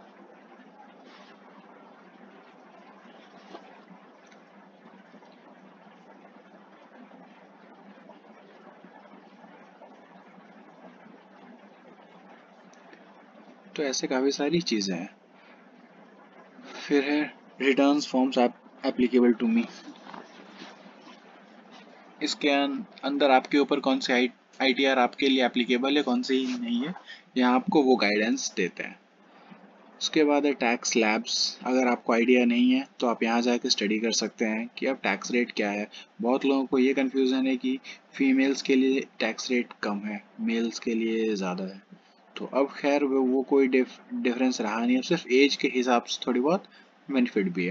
तो ऐसे काफ़ी सारी चीज़ें हैं। फिर है returns forms applicable to me. इसके अंदर आपके ऊपर कौन से आई आई टी आर आपके लिए एप्लीकेबल है, कौन से ही नहीं है, यहाँ आपको वो गाइडेंस देते हैं। उसके बाद है टैक्स लैब्स। अगर आपको आइडिया नहीं है तो आप यहाँ जाकर स्टडी कर सकते हैं कि अब टैक्स रेट क्या है। बहुत लोगों को ये कन्फ्यूज़न है कि फीमेल्स के लिए टैक्स रेट कम है, मेल्स के लिए ज़्यादा है। तो अब खैर वो, वो कोई डिफ, डिफरेंस रहा नहीं, अब सिर्फ एज के हिसाब से थोड़ी बहुत बेनिफिट भी है।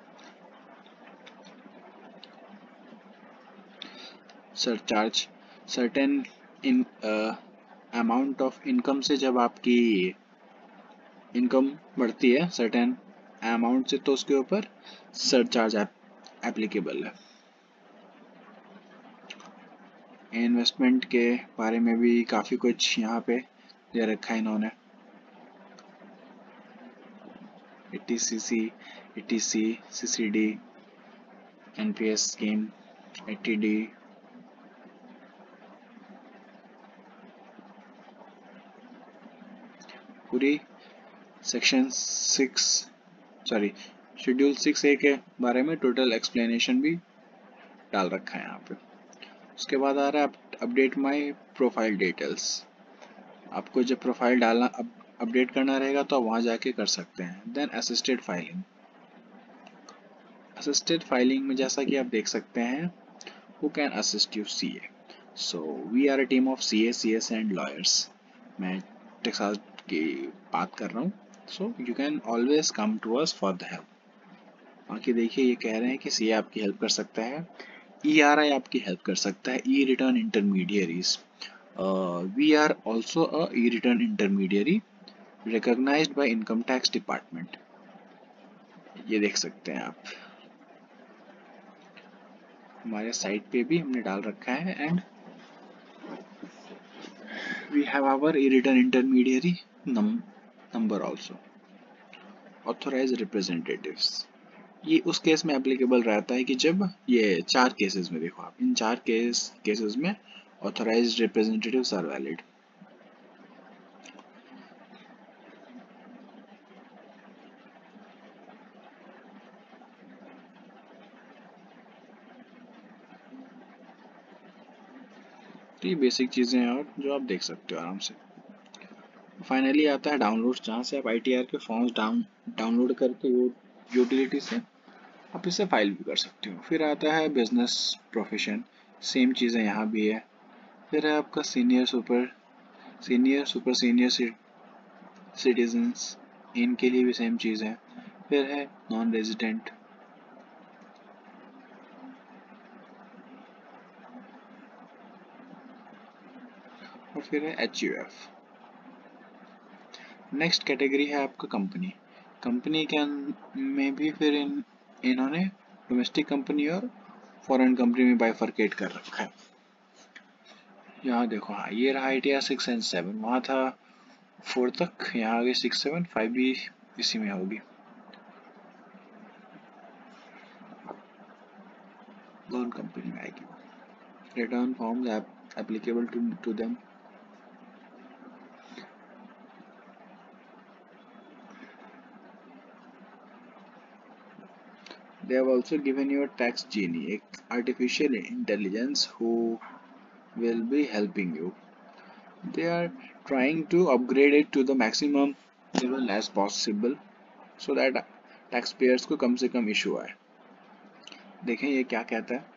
Surcharge certain in amount of income से जब आपकी इनकम बढ़ती है सर्टेन अमाउंट से, तो उसके ऊपर सरचार्ज एप्लीकेबल है। इन्वेस्टमेंट के बारे में भी काफ़ी कुछ यहाँ पे दे रखा है इन्होंने। E T C C, E T C, C C D, N P S scheme, A T D, पूरी section six sorry schedule six A के बारे में टोटल एक्सप्लेनेशन भी डाल रखा है यहाँ पे। उसके बाद आ रहा है अपडेट माय प्रोफाइल डिटेल्स। आपको जब प्रोफाइल डालना अप, अपडेट करना रहेगा तो आप वहाँ जाके कर सकते हैं। Then assisted filing. Assisted filing में जैसा कि आप देख सकते हैं, who can assist you C A. So we are a team of C A C S and lawyers. मैं टेक्सास की बात कर रहा हूँ। So you can always come to us for the help. बाकी देखिए ये कह रहे हैं कि सी ए आपकी हेल्प कर सकता है, ई आर आई आपकी हेल्प कर सकता है, e return intermediaries. We are also a e return intermediary recognized by income tax department। ये देख सकते हैं आप, हमारे साइट पे भी हमने डाल रखा है। And we have our e return intermediary number also, authorise representatives. ये उस केस में एप्लीकेबल रहता है कि जब ये चार केसेस में, देखो आप, इन चार केस केसेस में ऑथोराइज रिप्रेजेंटेटिव्स आर वैलिड। तो ये बेसिक चीज़ें हैं और जो आप देख सकते हो आराम से। फाइनली आता है डाउनलोड, जहाँ से आप आई टी आर के फॉर्म्स डाउन डाउनलोड करके यूटिलिटी से आप इसे फाइल भी कर सकते हो। फिर आता है बिजनेस प्रोफेशन, सेम चीज़ें यहाँ भी है। फिर है आपका senior super senior super senior citizens, इनके लिए भी सेम चीज़ है। फिर है नॉन रेजिडेंट, और फिर है H U F. Next category है आपका कंपनी। कंपनी के में भी फिर इन इन्होंने डोमेस्टिक कंपनी और फॉरेन कंपनी में बाइफरकेट कर रखा है। यहाँ देखो, हाँ ये रहा I T R six and seven, वहाँ था फोर तक, यहाँ आगे सिक्स सेवन फाइव भी इसी में होगी। लोन कंपनी में आएगी। Return forms applicable to to them. They have also given you a tax genie, एक artificial intelligence who will be helping you. They are trying to upgrade it to the maximum level as possible so that taxpayers को कम से कम issue आए। देखें ये क्या कहता है।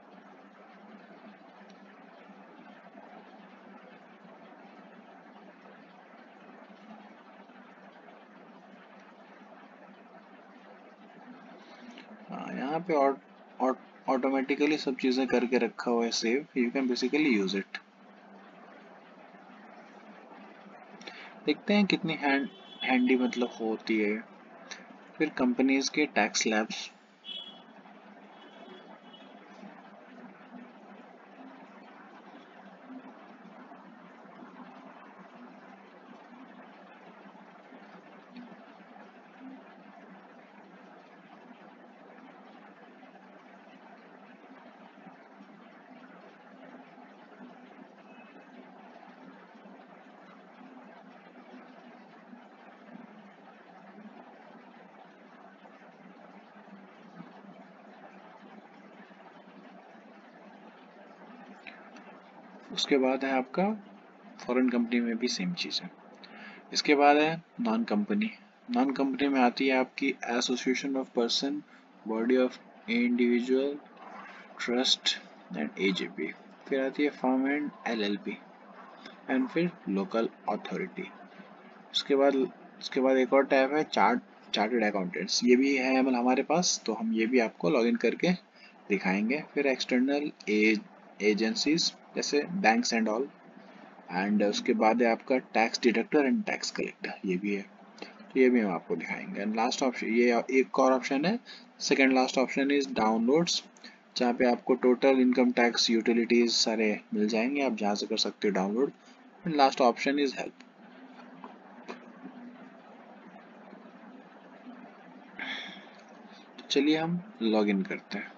हाँ, यहाँ पे ऑटोमेटिकली सब चीज़ें करके रखा हुआ है save, you can basically use it. देखते हैं कितनी हैंड हैंडी मतलब होती है। फिर कंपनीज के टैक्स लैब्स, उसके बाद है आपका फॉरेन कंपनी में भी सेम चीज़ है। इसके बाद है नॉन कंपनी। नॉन कंपनी में आती है आपकी association of person, body of individual, trust and A J P. फिर आती है firm and L L P, and फिर लोकल अथॉरिटी। उसके बाद उसके बाद एक और टैब है चार्ट चार्टर्ड अकाउंटेंट्स, ये भी है मतलब हमारे पास, तो हम ये भी आपको लॉगिन करके दिखाएंगे। फिर एक्सटर्नल एजेंसीज जैसे बैंक्स एंड ऑल, एंड उसके बाद है आपका tax deductor and tax collector, ये भी है, तो ये भी हम आपको दिखाएंगे। एंड लास्ट ऑप्शन, ये एक और ऑप्शन है, second last option is downloads, जहाँ पे आपको टोटल इनकम टैक्स यूटिलिटीज सारे मिल जाएंगे, आप जहाँ से कर सकते हो download. And last option is help. तो चलिए हम लॉगिन करते हैं।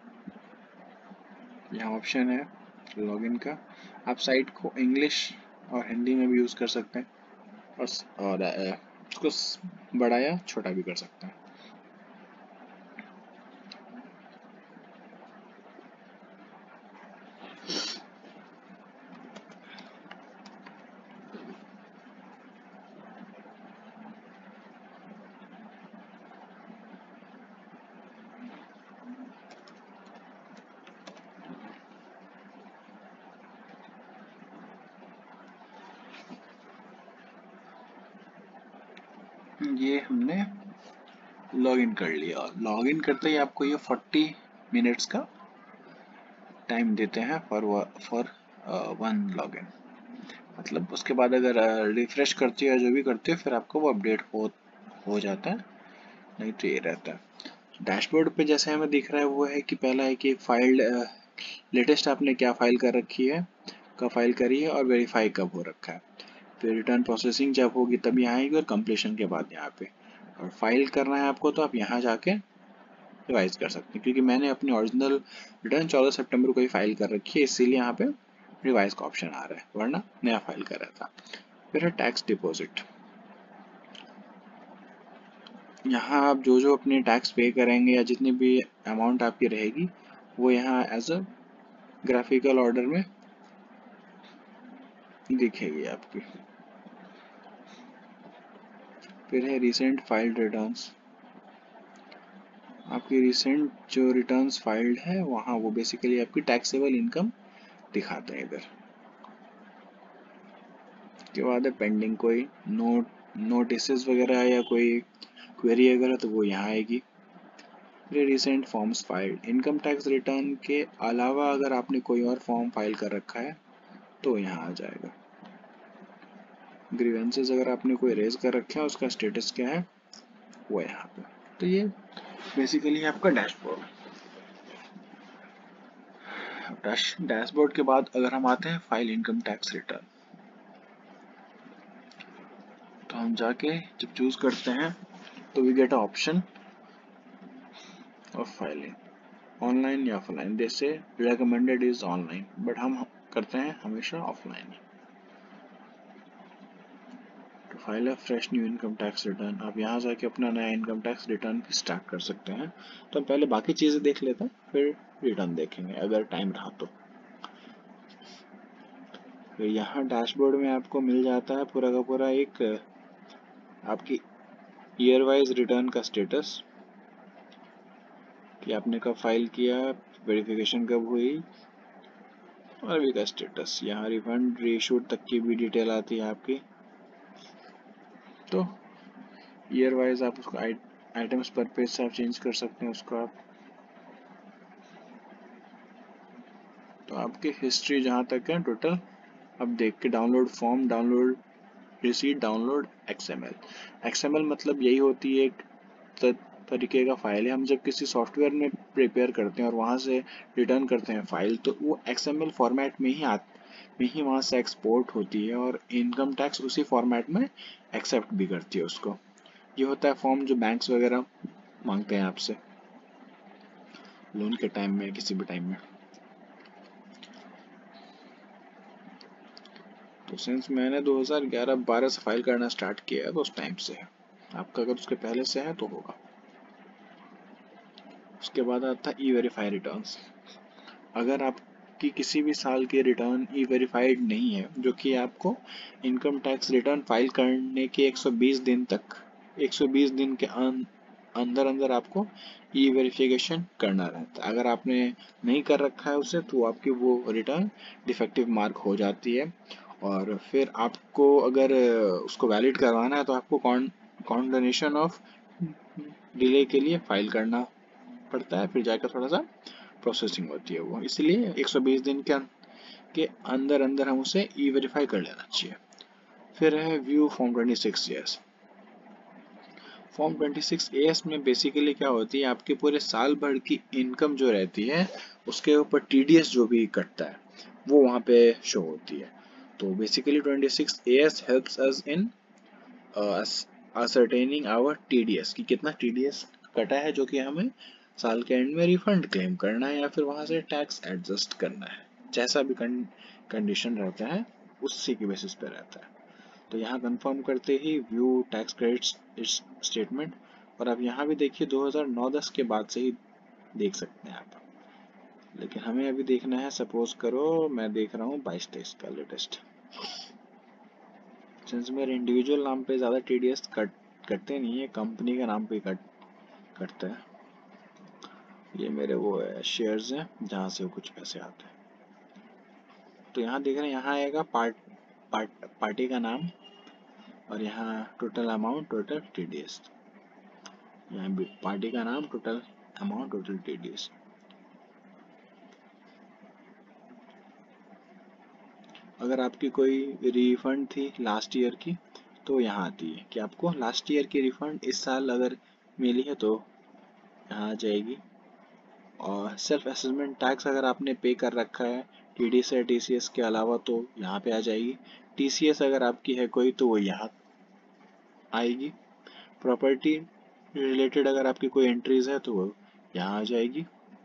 यहाँ ऑप्शन है लॉगिन का, आप साइट को इंग्लिश और हिंदी में भी यूज़ कर सकते हैं, और और अ, उसको बड़ा या छोटा भी कर सकते हैं। ये हमने लॉगिन कर लिया, और लॉगिन करते ही आपको ये फोर्टी मिनट्स का टाइम देते हैं फॉर फॉर वन लॉगिन। मतलब उसके बाद अगर रिफ्रेश करते हो या जो भी करते हो, फिर आपको वो अपडेट हो हो जाता है, नहीं तो ये रहता है। डैशबोर्ड पे जैसे हमें दिख रहा है वो है कि पहला है कि फाइल लेटेस्ट आपने क्या फाइल कर रखी है, कब फाइल करी है, और वेरीफाई कब हो रखा है। फिर रिटर्न प्रोसेसिंग जब होगी तब यहाँ आएगी, और कंप्लीशन के बाद यहाँ पे। और फाइल करना है आपको तो आप यहाँ जाके रिवाइज कर सकते हैं, क्योंकि मैंने अपनी ओरिजिनल रिटर्न चौदह सितंबर को ही फाइल कर रखी है, इसीलिए यहाँ पे रिवाइज का ऑप्शन आ रहा है, वरना नया फाइल कर रहा था। फिर है टैक्स डिपॉजिट, यहाँ आप जो जो अपने टैक्स पे करेंगे या जितनी भी अमाउंट आपकी रहेगी वो यहाँ एज अ ग्राफिकल ऑर्डर में दिखेगी आपकी। फिर है रिसेंट फाइल्ड रिटर्न्स, आपकी रिसेंट जो रिटर्न्स फाइल्ड है वहाँ वो बेसिकली आपकी टैक्सेबल इनकम दिखाते हैं इधर। उसके बाद है पेंडिंग कोई नोट नोटिसेस वगैरह या कोई क्वेरी वगैरह, तो वो यहाँ आएगी। फिर recent forms filed, income tax return के अलावा अगर आपने कोई और फॉर्म फाइल कर रखा है तो यहाँ आ जाएगा। ग्रीवेंसेस अगर आपने कोई रेज कर रखा है उसका स्टेटस क्या है वो यहाँ पे। तो ये बेसिकली आपका डैशबोर्ड। डैश डैशबोर्ड के बाद अगर हम आते हैं फाइल इनकम टैक्स रिटर्न, तो हम जाके जब चूज करते हैं तो we get option of filing online या ऑफलाइन। जैसे रिकमेंडेड इज ऑनलाइन, बट हम करते हैं हमेशा ऑफलाइन। तो फाइल है fresh new income tax return, आप यहाँ जाके अपना नया इनकम टैक्स रिटर्न भी स्टार्ट कर सकते हैं। तो हम पहले बाकी चीज़ें देख लेते हैं, फिर रिटर्न देखेंगे अगर टाइम रहा तो। फिर यहाँ डैशबोर्ड में आपको मिल जाता है पूरा का पूरा एक आपकी ईयर वाइज रिटर्न का स्टेटस, कि आपने कब फाइल किया, वेरिफिकेशन कब हुई, और भी का स्टेटस। यहाँ रिफंड रीइशूड तक की भी डिटेल आती है आपकी। तो ईयर वाइज आप उसको आइटम्स पर पेज से आप चेंज कर सकते हैं उसको आप। तो आपकी हिस्ट्री जहाँ तक है टोटल अब देख के, download form, download receipt, download XML. XML मतलब यही होती है एक तरीके का फाइल है, हम जब किसी सॉफ्टवेयर में प्रिपेयर करते हैं और वहाँ से रिटर्न करते हैं फाइल, तो वो एक्सएमएल फॉर्मेट में ही आ में ही वहाँ से एक्सपोर्ट होती है, और इनकम टैक्स उसी फॉर्मेट में एक्सेप्ट भी करती है उसको। ये होता है फॉर्म जो बैंक्स वगैरह मांगते हैं आपसे लोन के टाइम में, किसी भी टाइम में। तो सिंस मैंने दो हज़ार ग्यारह बारह से फाइल करना स्टार्ट किया है तो उस टाइम से है, आपका अगर उसके पहले से है तो होगा। उसके बाद आता है ई वेरीफाई रिटर्न्स। अगर आपकी किसी भी साल की रिटर्न ई वेरीफाइड नहीं है, जो कि आपको इनकम टैक्स रिटर्न फाइल करने के एक सौ बीस दिन तक एक सौ बीस दिन के अं, अंदर अंदर आपको ई वेरिफिकेशन करना रहता है। अगर आपने नहीं कर रखा है उसे तो आपकी वो रिटर्न डिफेक्टिव मार्क हो जाती है, और फिर आपको अगर उसको वैलिड करवाना है तो आपको कॉन्डोनेशन ऑफ डिले के लिए फाइल करना पड़ता है, फिर जाकर थोड़ा सा प्रोसेसिंग होती है वो, इसलिए एक सौ बीस दिन के अं-, के अंदर अंदर हम उसे ई वेरीफाई कर लेना चाहिए। फिर है view form twenty six years. Form twenty six A S में बेसिकली क्या होती है, आपके पूरे साल भर की इनकम जो रहती है उसके ऊपर टी डी एस जो भी कटता है वो वहाँ पे शो होती है। तो basically twenty six A S helps us in ascertaining our T D S कि कितना टी डी एस कटा है, जो कि हमें साल के एंड में रिफंड क्लेम करना है या फिर वहाँ से टैक्स एडजस्ट करना है, जैसा भी कंडीशन रहता है उसी के बेसिस पे रहता है। तो यहाँ कंफर्म करते ही व्यू टैक्स क्रेडिट स्टेटमेंट, और अब यहाँ भी देखिए दो हज़ार नौ दस के बाद से ही देख सकते हैं आप, लेकिन हमें अभी देखना है, सपोज करो मैं देख रहा हूँ बाईस तेईस का लेटेस्ट, सिंस मेरे इंडिविजुअल नाम पे ज़्यादा टी डी एस कट कटते नहीं है, कंपनी का नाम पे कट कटता है। ये मेरे वो है शेयर्स हैं जहाँ से वो कुछ पैसे आते हैं। तो यहाँ देख रहे हैं, यहाँ आएगा पार्ट पार्ट पार्टी का नाम, और यहाँ total amount total T D S, यहाँ भी पार्टी का नाम total amount total T D S. अगर आपकी कोई रिफंड थी लास्ट ईयर की तो यहाँ आती है कि आपको लास्ट ईयर की रिफंड इस साल अगर मिली है तो यहाँ आ जाएगी। और सेल्फ असेसमेंट टैक्स अगर आपने पे कर रखा है टी डी एस या टी सी एस के अलावा तो यहाँ पे आ जाएगी। टी सी एस अगर आपकी है कोई तो वो यहाँ आएगी। प्रॉपर्टी रिलेटेड अगर आपकी कोई एंट्रीज है तो वो यहाँ आ जाएगी।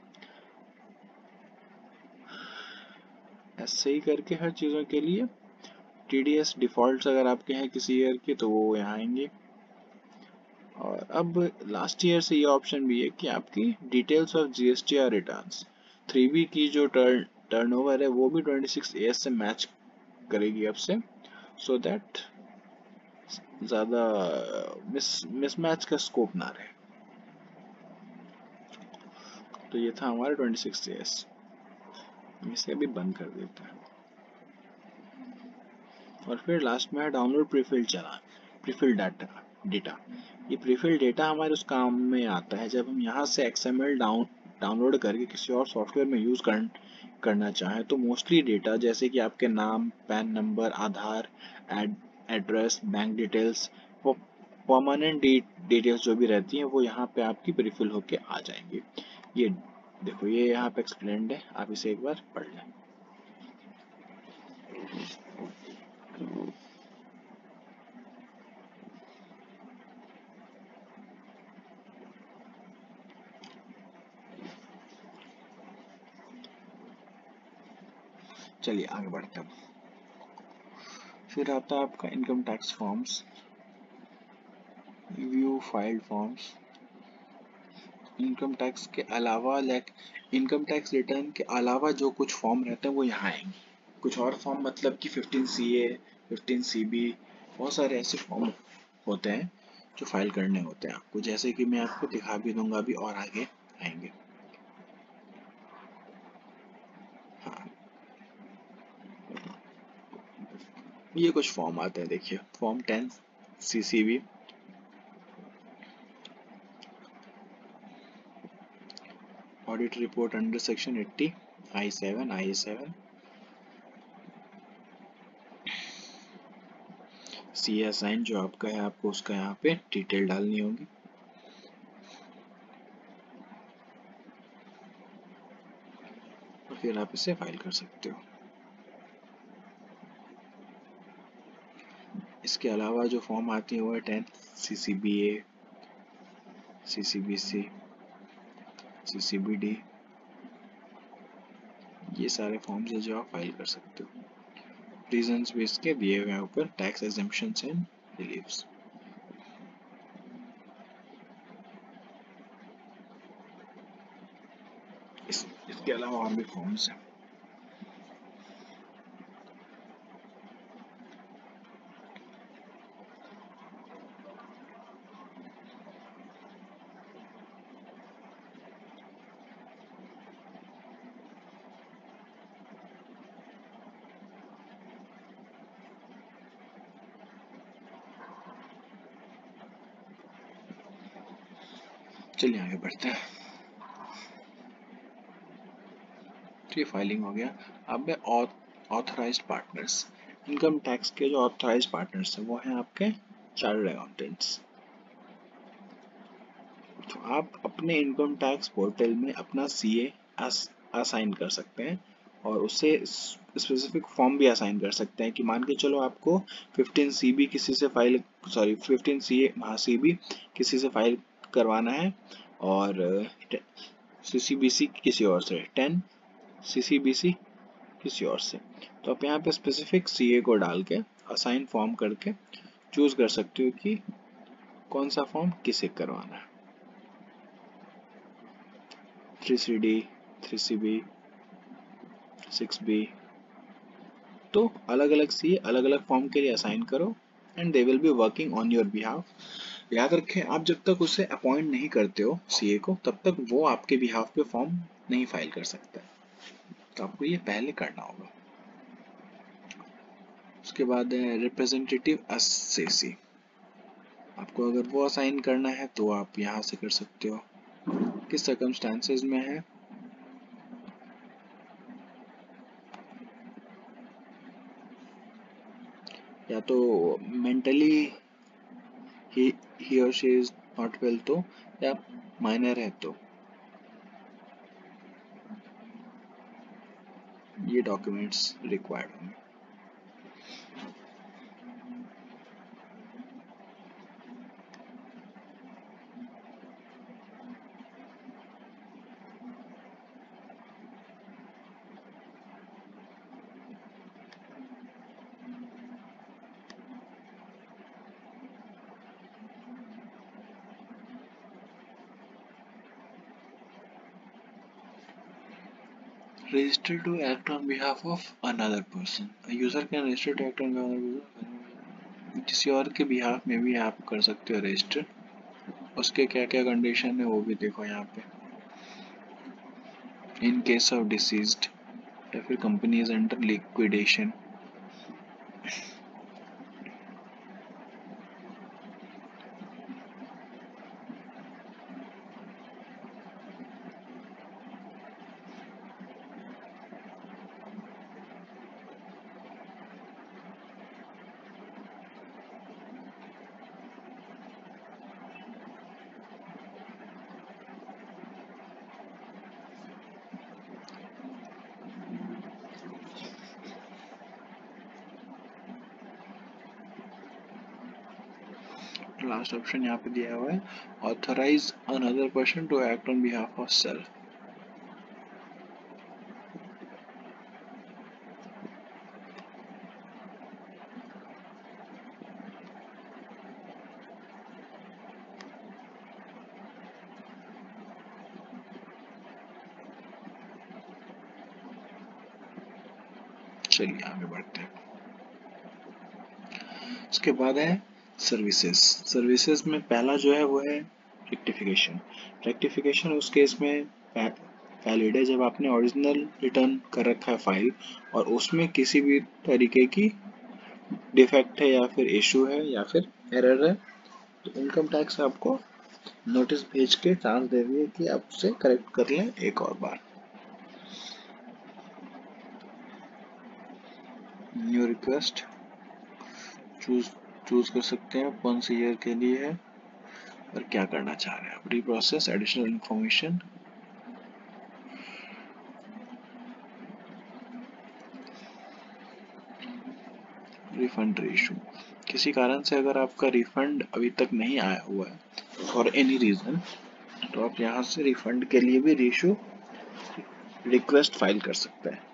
ऐसे ही करके हर चीज़ों के लिए टी डी एस डिफॉल्ट्स अगर आपके हैं किसी ईयर के तो वो यहाँ आएंगे। और अब लास्ट ईयर से ये ऑप्शन भी है कि आपकी details of G S T R returns three B की जो टर्न टर्नओवर है वो भी ट्वेंटी सिक्स ए एस से मैच करेगी आपसे, सो दैट ज़्यादा मिस मिसमैच का स्कोप ना रहे। तो ये था हमारा ट्वेंटी सिक्स ए एस, इसे अभी बंद कर देते हैं। और फिर लास्ट में है डाउनलोड प्रीफिल्ड चला प्रीफिल्ड डाटा डेटा। ये प्रीफिल्ड डेटा हमारे उस काम में आता है जब हम यहाँ से X M L down download करके किसी और सॉफ्टवेयर में यूज़ कर करना चाहें तो मोस्टली डेटा जैसे कि आपके नाम, PAN number, Aadhaar, add address, bank details, वो परमानेंट डिटेल्स जो भी रहती हैं वो यहाँ पे आपकी प्रीफिल होके आ जाएंगे। ये देखो ये यहाँ पे एक्सप्लेन्ड है, आप इसे एक बार पढ़ लें। चलिए आगे बढ़ते हैं। फिर आता है आपका income tax forms, view filed forms. Income tax के अलावा लाइक इनकम टैक्स रिटर्न के अलावा जो कुछ फॉर्म रहते हैं वो यहाँ आएंगे। कुछ और फॉर्म मतलब कि fifteen C A, fifteen C B, बहुत सारे ऐसे फॉर्म होते हैं जो फाइल करने होते हैं आपको, जैसे कि मैं आपको दिखा भी दूंगा अभी और आगे आएंगे। हाँ, ये कुछ फॉर्म आते हैं, देखिए form ten C C B, audit report under section eighty, I seven, I A seven, C S आइन जो आपका है आपको उसका यहाँ पे डिटेल डालनी होगी। और फिर आप इसे फाइल कर सकते हो। इसके अलावा जो फॉर्म आती है वो है ten C C B A, C C B C, C C B D, ये सारे फॉर्म्स है जो आप फाइल कर सकते हो। रीजंस भी इसके दिए हुए हैं ऊपर, टैक्स एग्जेम्पशंस एंड रिलीफ्स। इस, इसके अलावा और भी फॉर्म्स हैं। चलिए आगे बढ़ते हैं। तो ये फाइलिंग हो गया। अब है ऑथराइज्ड पार्टनर्स। इनकम टैक्स के जो ऑथराइज्ड पार्टनर्स हैं वो हैं आपके चार्टर्ड अकाउंटेंट्स। तो आप अपने इनकम टैक्स पोर्टल में अपना सीए असाइन कर सकते हैं और उससे स्पेसिफिक फॉर्म भी असाइन कर सकते हैं कि मान के चलो आपको फिफ्टीन सीबी किसी से फाइल सॉरी फिफ्टीन सीए हाँ सीबी किसी से फाइल करवाना है और सीसीबीसी किसी और से, टेन सीसीबीसी किसी और से। तो आप यहाँ पे स्पेसिफिक सीए को डाल के असाइन फॉर्म करके चूज कर सकते हो कि कौन सा फॉर्म किसे करवाना है। Three C D, three C B, six B, तो अलग अलग सी अलग अलग फॉर्म के लिए असाइन करो and they will be working on your behalf. याद रखें आप जब तक उसे अपॉइंट नहीं करते हो सीए को तब तक वो आपके बिहाफ पे फॉर्म नहीं फाइल कर सकता, तो आपको ये पहले करना होगा। उसके बाद है रिप्रेजेंटेटिव असेसी। आपको अगर वो असाइन करना है तो आप यहाँ से कर सकते हो। किस सर्कमस्टांसेस में है, या तो मेंटली ही ही और शी इज नॉट वेल तो, या माइनर है तो ये डॉक्यूमेंट्स रिक्वायर्ड होंगे। Register to act on behalf of another person. A user can register to act on behalf of another person. किसी और के बिहाफ में भी आप कर सकते हो रजिस्टर। उसके क्या क्या कंडीशन है वो भी देखो यहाँ पे। इन केस ऑफ डिसीज्ड या फिर company is under liquidation. Last option यहाँ पे दिया हुआ है, authorise another person to act on behalf of self. चलिए आगे बढ़ते हैं। उसके बाद है सर्विसेज। सर्विसेज में पहला जो है वो है रेक्टिफिकेशन। रेक्टिफिकेशन उस केस में वैलिड है जब आपने ओरिजिनल रिटर्न कर रखा है फाइल और उसमें किसी भी तरीके की डिफेक्ट है या फिर इशू है या फिर एरर है, तो इनकम टैक्स आपको नोटिस भेज के चांस दे दिए कि आप उसे करेक्ट कर लें एक और बार। न्यू रिक्वेस्ट चूज चूज कर सकते हैं कौन सी ईयर के लिए है और क्या करना चाह रहे हैं आप। Reprocess additional information, refund reissue. किसी कारण से अगर आपका रिफंड अभी तक नहीं आया हुआ है फॉर एनी रीजन, तो आप यहाँ से रिफंड के लिए भी रीइशू रिक्वेस्ट फाइल कर सकते हैं।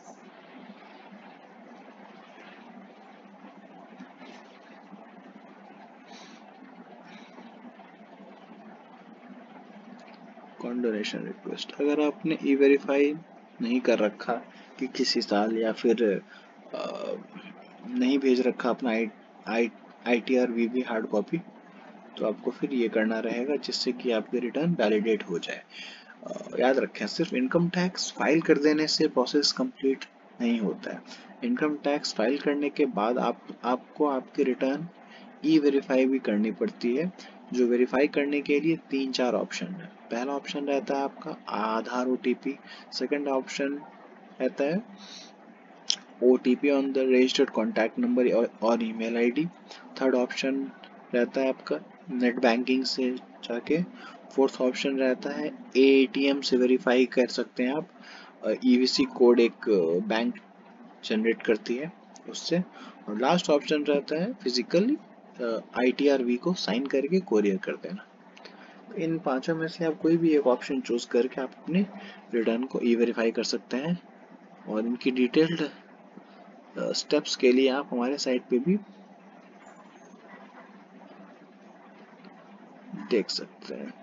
डोनेशन रिक्वेस्ट, अगर आपने ई वेरीफाई नहीं कर रखा कि किसी साल या फिर आ, नहीं भेज रखा अपना I I I T R V B hard copy, तो आपको फिर ये करना रहेगा जिससे कि आपकी रिटर्न वैलिडेट हो जाए। आ, याद रखें सिर्फ इनकम टैक्स फाइल कर देने से प्रोसेस कंप्लीट नहीं होता है। इनकम टैक्स फाइल करने के बाद आप आपको आपकी रिटर्न ई वेरीफाई भी करनी पड़ती है, जो वेरीफाई करने के लिए तीन चार ऑप्शन है। पहला ऑप्शन रहता है आपका आधार ओटीपी, सेकंड ऑप्शन रहता है OTP on the registered contact number और ईमेल आईडी, थर्ड ऑप्शन रहता है आपका नेट बैंकिंग से जाके, फोर्थ ऑप्शन रहता है एटीएम से वेरीफाई कर सकते हैं आप, ईवीसी कोड एक बैंक जनरेट करती है उससे, और लास्ट ऑप्शन रहता है फिजिकली आईटीआरवी को साइन करके कोरियर कर देना। इन पांचों में से आप कोई भी एक ऑप्शन चूज करके आप अपने रिटर्न को ई वेरीफाई कर सकते हैं, और इनकी डिटेल्ड स्टेप्स के लिए आप हमारे साइट पे भी देख सकते हैं।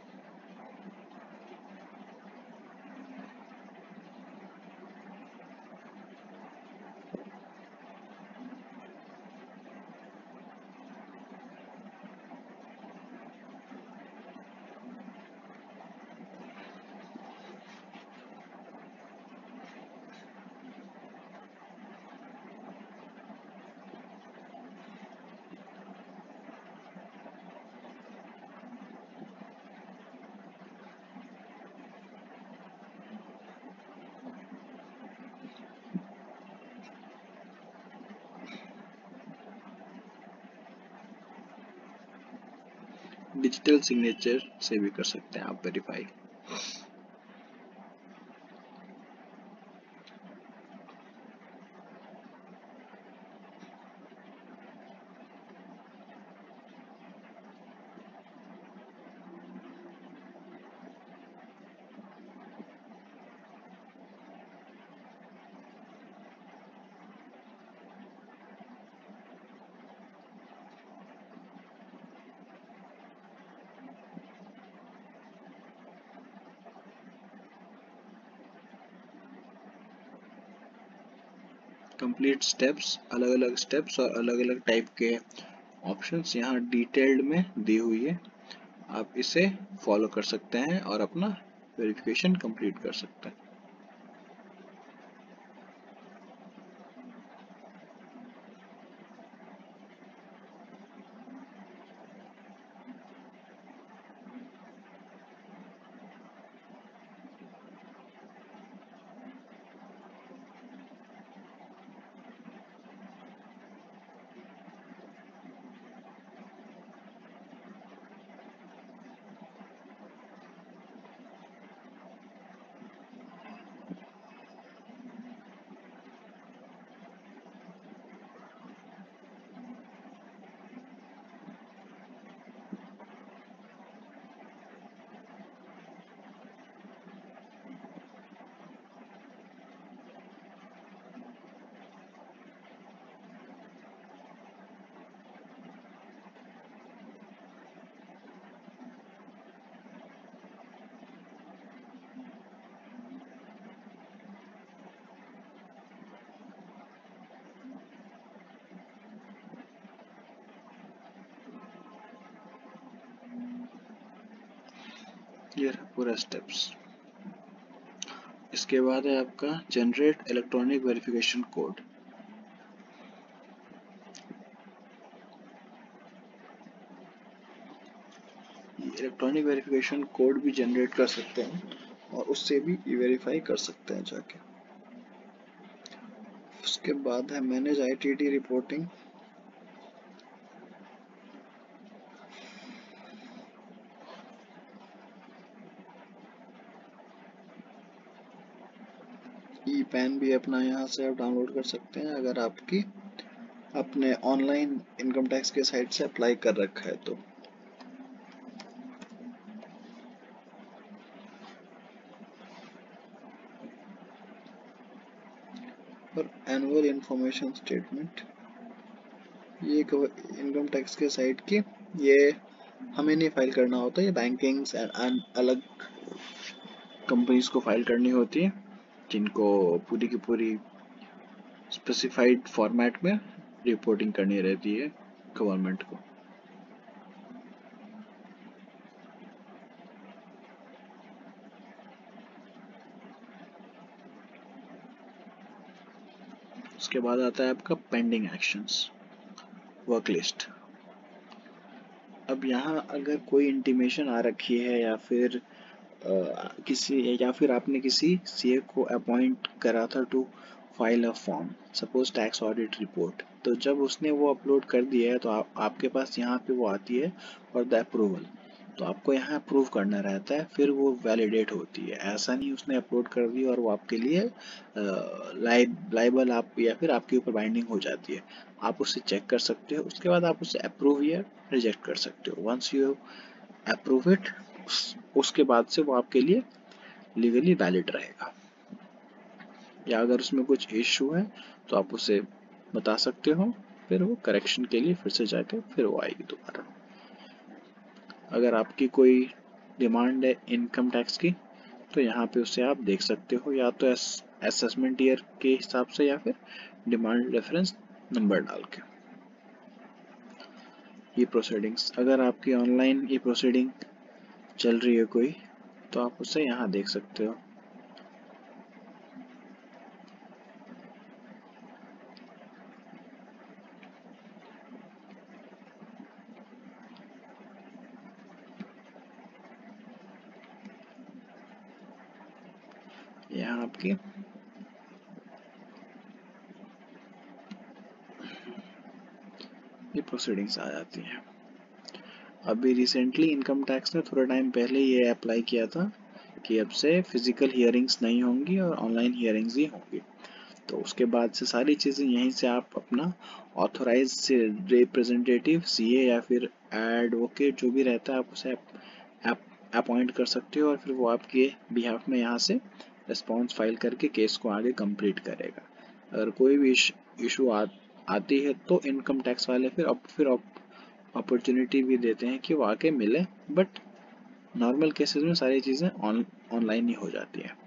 डिजिटल सिग्नेचर से भी कर सकते हैं आप वेरीफाई। कंप्लीट स्टेप्स, अलग अलग स्टेप्स और अलग अलग टाइप के ऑप्शंस यहाँ डिटेल्ड में दी हुई है, आप इसे फॉलो कर सकते हैं और अपना वेरिफिकेशन कंप्लीट कर सकते हैं। ये रहा पूरा स्टेप्स। इसके बाद है आपका generate electronic verification code. Electronic verification code भी जनरेट कर सकते हैं और उससे भी ई वेरीफाई कर सकते हैं जाके। उसके बाद है manage ITD reporting. E PAN भी अपना यहाँ से आप डाउनलोड कर सकते हैं अगर आपकी अपने ऑनलाइन इनकम टैक्स के साइट से अप्लाई कर रखा है तो। और एनुअल इंफॉर्मेशन स्टेटमेंट, ये इनकम टैक्स के साइट की, ये हमें नहीं फाइल करना होता, ये बैंकिंग एंड अलग कंपनीज को फाइल करनी होती है जिनको पूरी की पूरी स्पेसिफाइड फॉर्मेट में रिपोर्टिंग करनी रहती है गवर्नमेंट को। उसके बाद आता है आपका पेंडिंग एक्शंस वर्क लिस्ट। अब अब यहाँ अगर कोई इंटीमेशन आ रखी है या फिर आ, किसी या फिर आपने किसी सीए को अपॉइंट करा था to file a form, suppose tax audit report, तो जब उसने वो अपलोड कर दिया है तो आप, आपके पास यहाँ पे वो आती है और द अप्रूवल, तो आपको यहाँ अप्रूव करना रहता है, फिर वो वैलिडेट होती है। ऐसा नहीं उसने अपलोड कर दी और वो आपके लिए लाइबल आप या फिर आपके ऊपर बाइंडिंग हो जाती है। आप उससे चेक कर सकते हो, उसके बाद आप उसे अप्रूव या रिजेक्ट कर सकते हो। वंस यू अप्रूव इट, उसके बाद से वो आपके लिए लीगली वैलिड रहेगा। या अगर उसमें कुछ इश्यू है तो आप उसे बता सकते हो, फिर वो करेक्शन के लिए फिर से जाके फिर वो आएगी दोबारा। अगर आपकी कोई डिमांड है इनकम टैक्स की तो यहाँ पे उसे आप देख सकते हो, या तो असेसमेंट ईयर के हिसाब से या फिर डिमांड रेफरेंस नंबर डाल के। ये प्रोसीडिंग्स, अगर आपकी ऑनलाइन ये प्रोसीडिंग चल रही है कोई, तो आप उसे यहाँ देख सकते हो। यहाँ आपकी ये प्रोसीडिंग्स आ जाती हैं। अभी रिसेंटली इनकम टैक्स ने थोड़ा टाइम पहले ये अप्लाई किया था कि अब से फिजिकल हियरिंग्स नहीं होंगी और ऑनलाइन हियरिंग्स ही होंगी। तो उसके बाद से सारी चीज़ें यहीं से आप अपना ऑथोराइज रिप्रेजेंटेटिव सीए या फिर एडवोकेट जो भी रहता है आप उसे अपॉइंट कर सकते हो, और फिर वो आपके बिहाफ में यहाँ से रिस्पॉन्स फाइल करके केस को आगे कंप्लीट करेगा। अगर कोई भी इशू आ, आती है तो इनकम टैक्स वाले फिर अब फिर अपॉर्चुनिटी भी देते हैं कि वो आके मिले, बट नॉर्मल केसेस में सारी चीज़ें ऑनलाइन ही हो जाती है।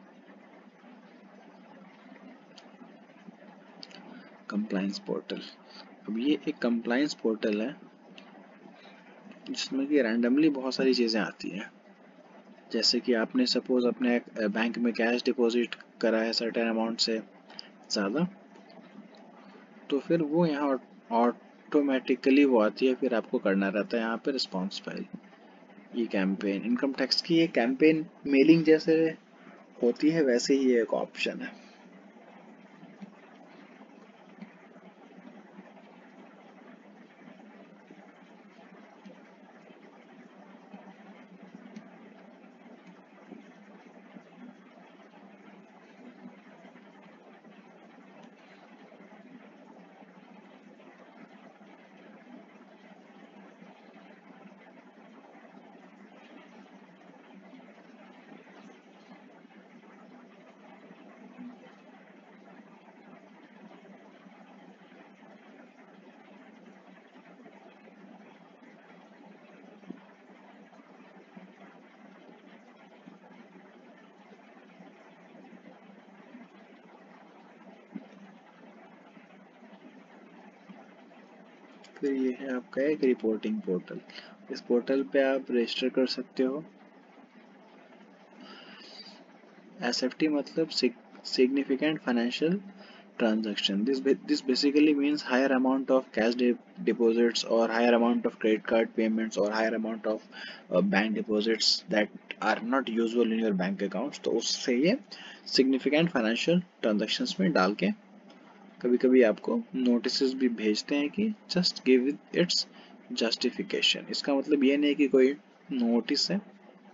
कंप्लायंस पोर्टल, अब ये एक कंप्लायंस पोर्टल है जिसमें कि रैंडमली बहुत सारी चीज़ें आती हैं। जैसे कि आपने सपोज अपने बैंक में कैश डिपॉजिट करा है सर्टेन अमाउंट से ज़्यादा, तो फिर वो यहाँ ऑटोमेटिकली वो आती है, फिर आपको करना रहता है यहाँ पे रिस्पॉन्स फाइल। ये कैंपेन, इनकम टैक्स की ये कैंपेन मेलिंग जैसे होती है वैसे ही एक ऑप्शन है। फिर ये है आपका एक रिपोर्टिंग पोर्टल। इस पोर्टल पे आप रजिस्टर कर सकते हो। एसएफटी मतलब significant financial transaction. This this basically means higher amount of cash de deposits or higher amount of credit card payments or higher amount of uh, bank deposits that are not usual in your bank accounts. तो उससे ये significant financial transactions में डाल के कभी कभी आपको notice भी भेजते हैं कि just give its justification। इसका मतलब ये नहीं कि कोई नोटिस है।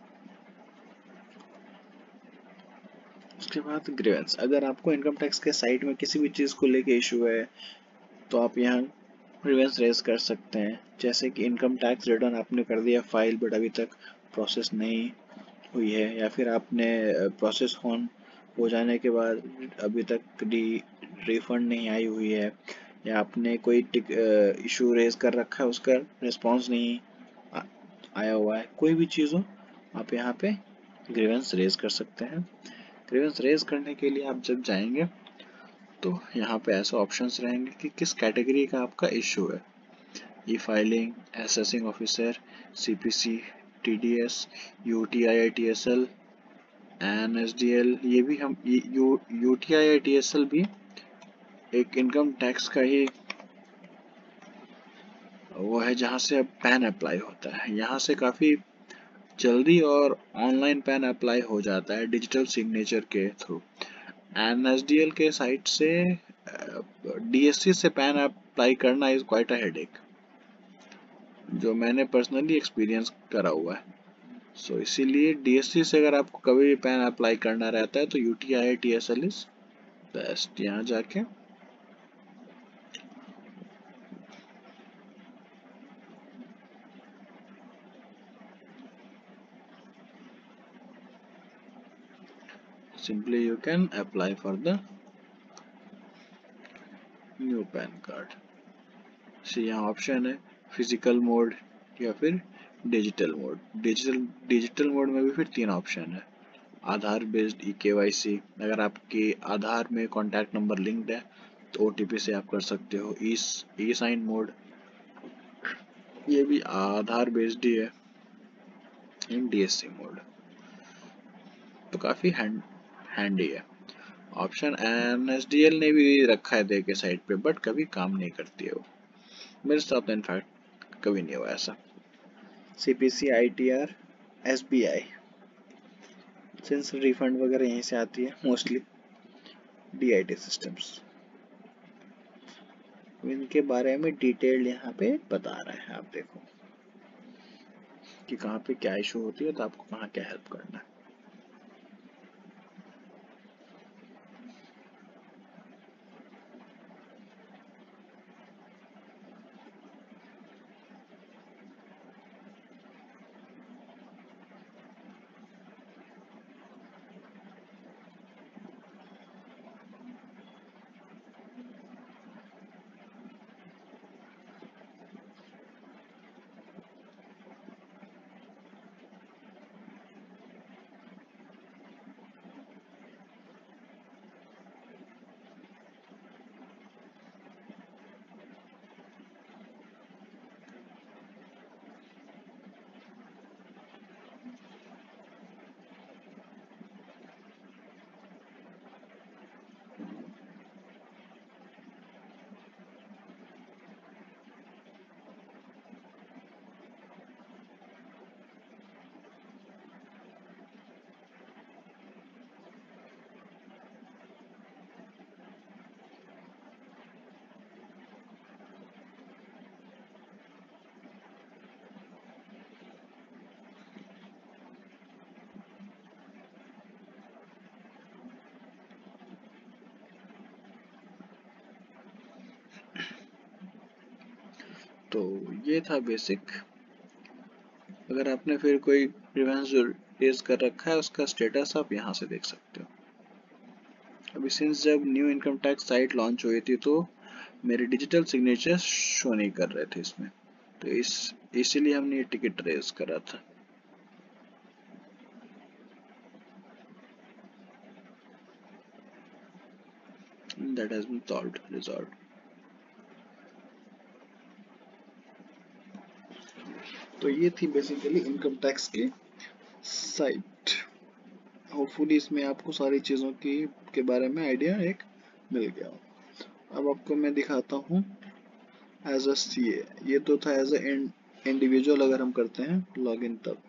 उसके बाद ग्रीवेंस, अगर आपको इनकम टैक्स के साइट में किसी भी चीज़ को लेके इशू है तो आप यहाँ ग्रीवेंस रेज कर सकते हैं। जैसे कि इनकम टैक्स रिटर्न आपने कर दिया फाइल बट अभी तक प्रोसेस नहीं हुई है, या फिर आपने प्रोसेस ऑन हो जाने के बाद अभी तक रिफंड नहीं आई हुई है, या आपने कोई इशू रेज कर रखा है उसका रिस्पॉन्स नहीं आ, आया हुआ है, कोई भी चीज़ हो आप यहाँ पे ग्रीवेंस रेज कर सकते हैं। ग्रीवेंस रेज करने के लिए आप जब जाएंगे तो यहाँ पे ऐसे ऑप्शंस रहेंगे कि किस कैटेगरी का आपका इशू है। E filing, assessing officer, CPC, TDS, UTI, TSL, NSDL. ये भी हम यू यूटीआई टीएसएल भी एक इनकम टैक्स का ही वो है जहाँ से अब पैन अप्लाई होता है। यहाँ से काफ़ी जल्दी और ऑनलाइन पैन अप्लाई हो जाता है डिजिटल सिग्नेचर के through. N S D L के साइट से डी एस सी से पैन अप्लाई करना इज क्वाइट अ हेडेक, जो मैंने पर्सनली एक्सपीरियंस करा हुआ है। सो so, इसीलिए डी एस सी से अगर आपको कभी भी पैन अप्लाई करना रहता है तो U T I T S L is best. यहाँ जाके simply you can apply for the new PAN card. से यहाँ ऑप्शन है फिजिकल मोड या फिर digital mode. Digital digital mode में भी फिर तीन ऑप्शन है। आधार बेस्ड ई के वाई सी, अगर आपके आधार में कॉन्टैक्ट नंबर लिंक्ड है तो ओ टी पी से आप कर सकते हो। ई ई साइन मोड, ये भी आधार बेस्ड ही है। इन डी एस सी मोड तो काफ़ी हैंड हैंडी है। Option N S D L ने भी रखा है दे के साइड पे, बट कभी काम नहीं करती है वो। मेरे साथ तो इनफैक्ट कभी नहीं हुआ ऐसा। C P C, I T R, S B I, since refund वगैरह यहीं से आती है mostly. D I T systems, इनके बारे में डिटेल यहाँ पे बता रहे हैं। आप देखो कि कहाँ पे क्या इशू होती है तो आपको कहाँ क्या हेल्प करना है। तो ये था बेसिक। अगर आपने फिर कोई ग्रीवेंस रेज कर रखा है उसका स्टेटस आप यहाँ से देख सकते हो। अभी सिंस जब new income tax site launch हुई थी तो मेरे डिजिटल सिग्नेचर शो नहीं कर रहे थे इसमें, तो इस इसीलिए हमने ये टिकट रेज करा था। That has been solved, resolved. तो ये थी बेसिकली इनकम टैक्स की साइट। होपफुली इसमें आपको सारी चीज़ों की के बारे में आइडिया एक मिल गया। अब आपको मैं दिखाता हूँ एज अ सी ए। ये तो था एज अ इंडिविजुअल अगर हम करते हैं लॉगिन तब।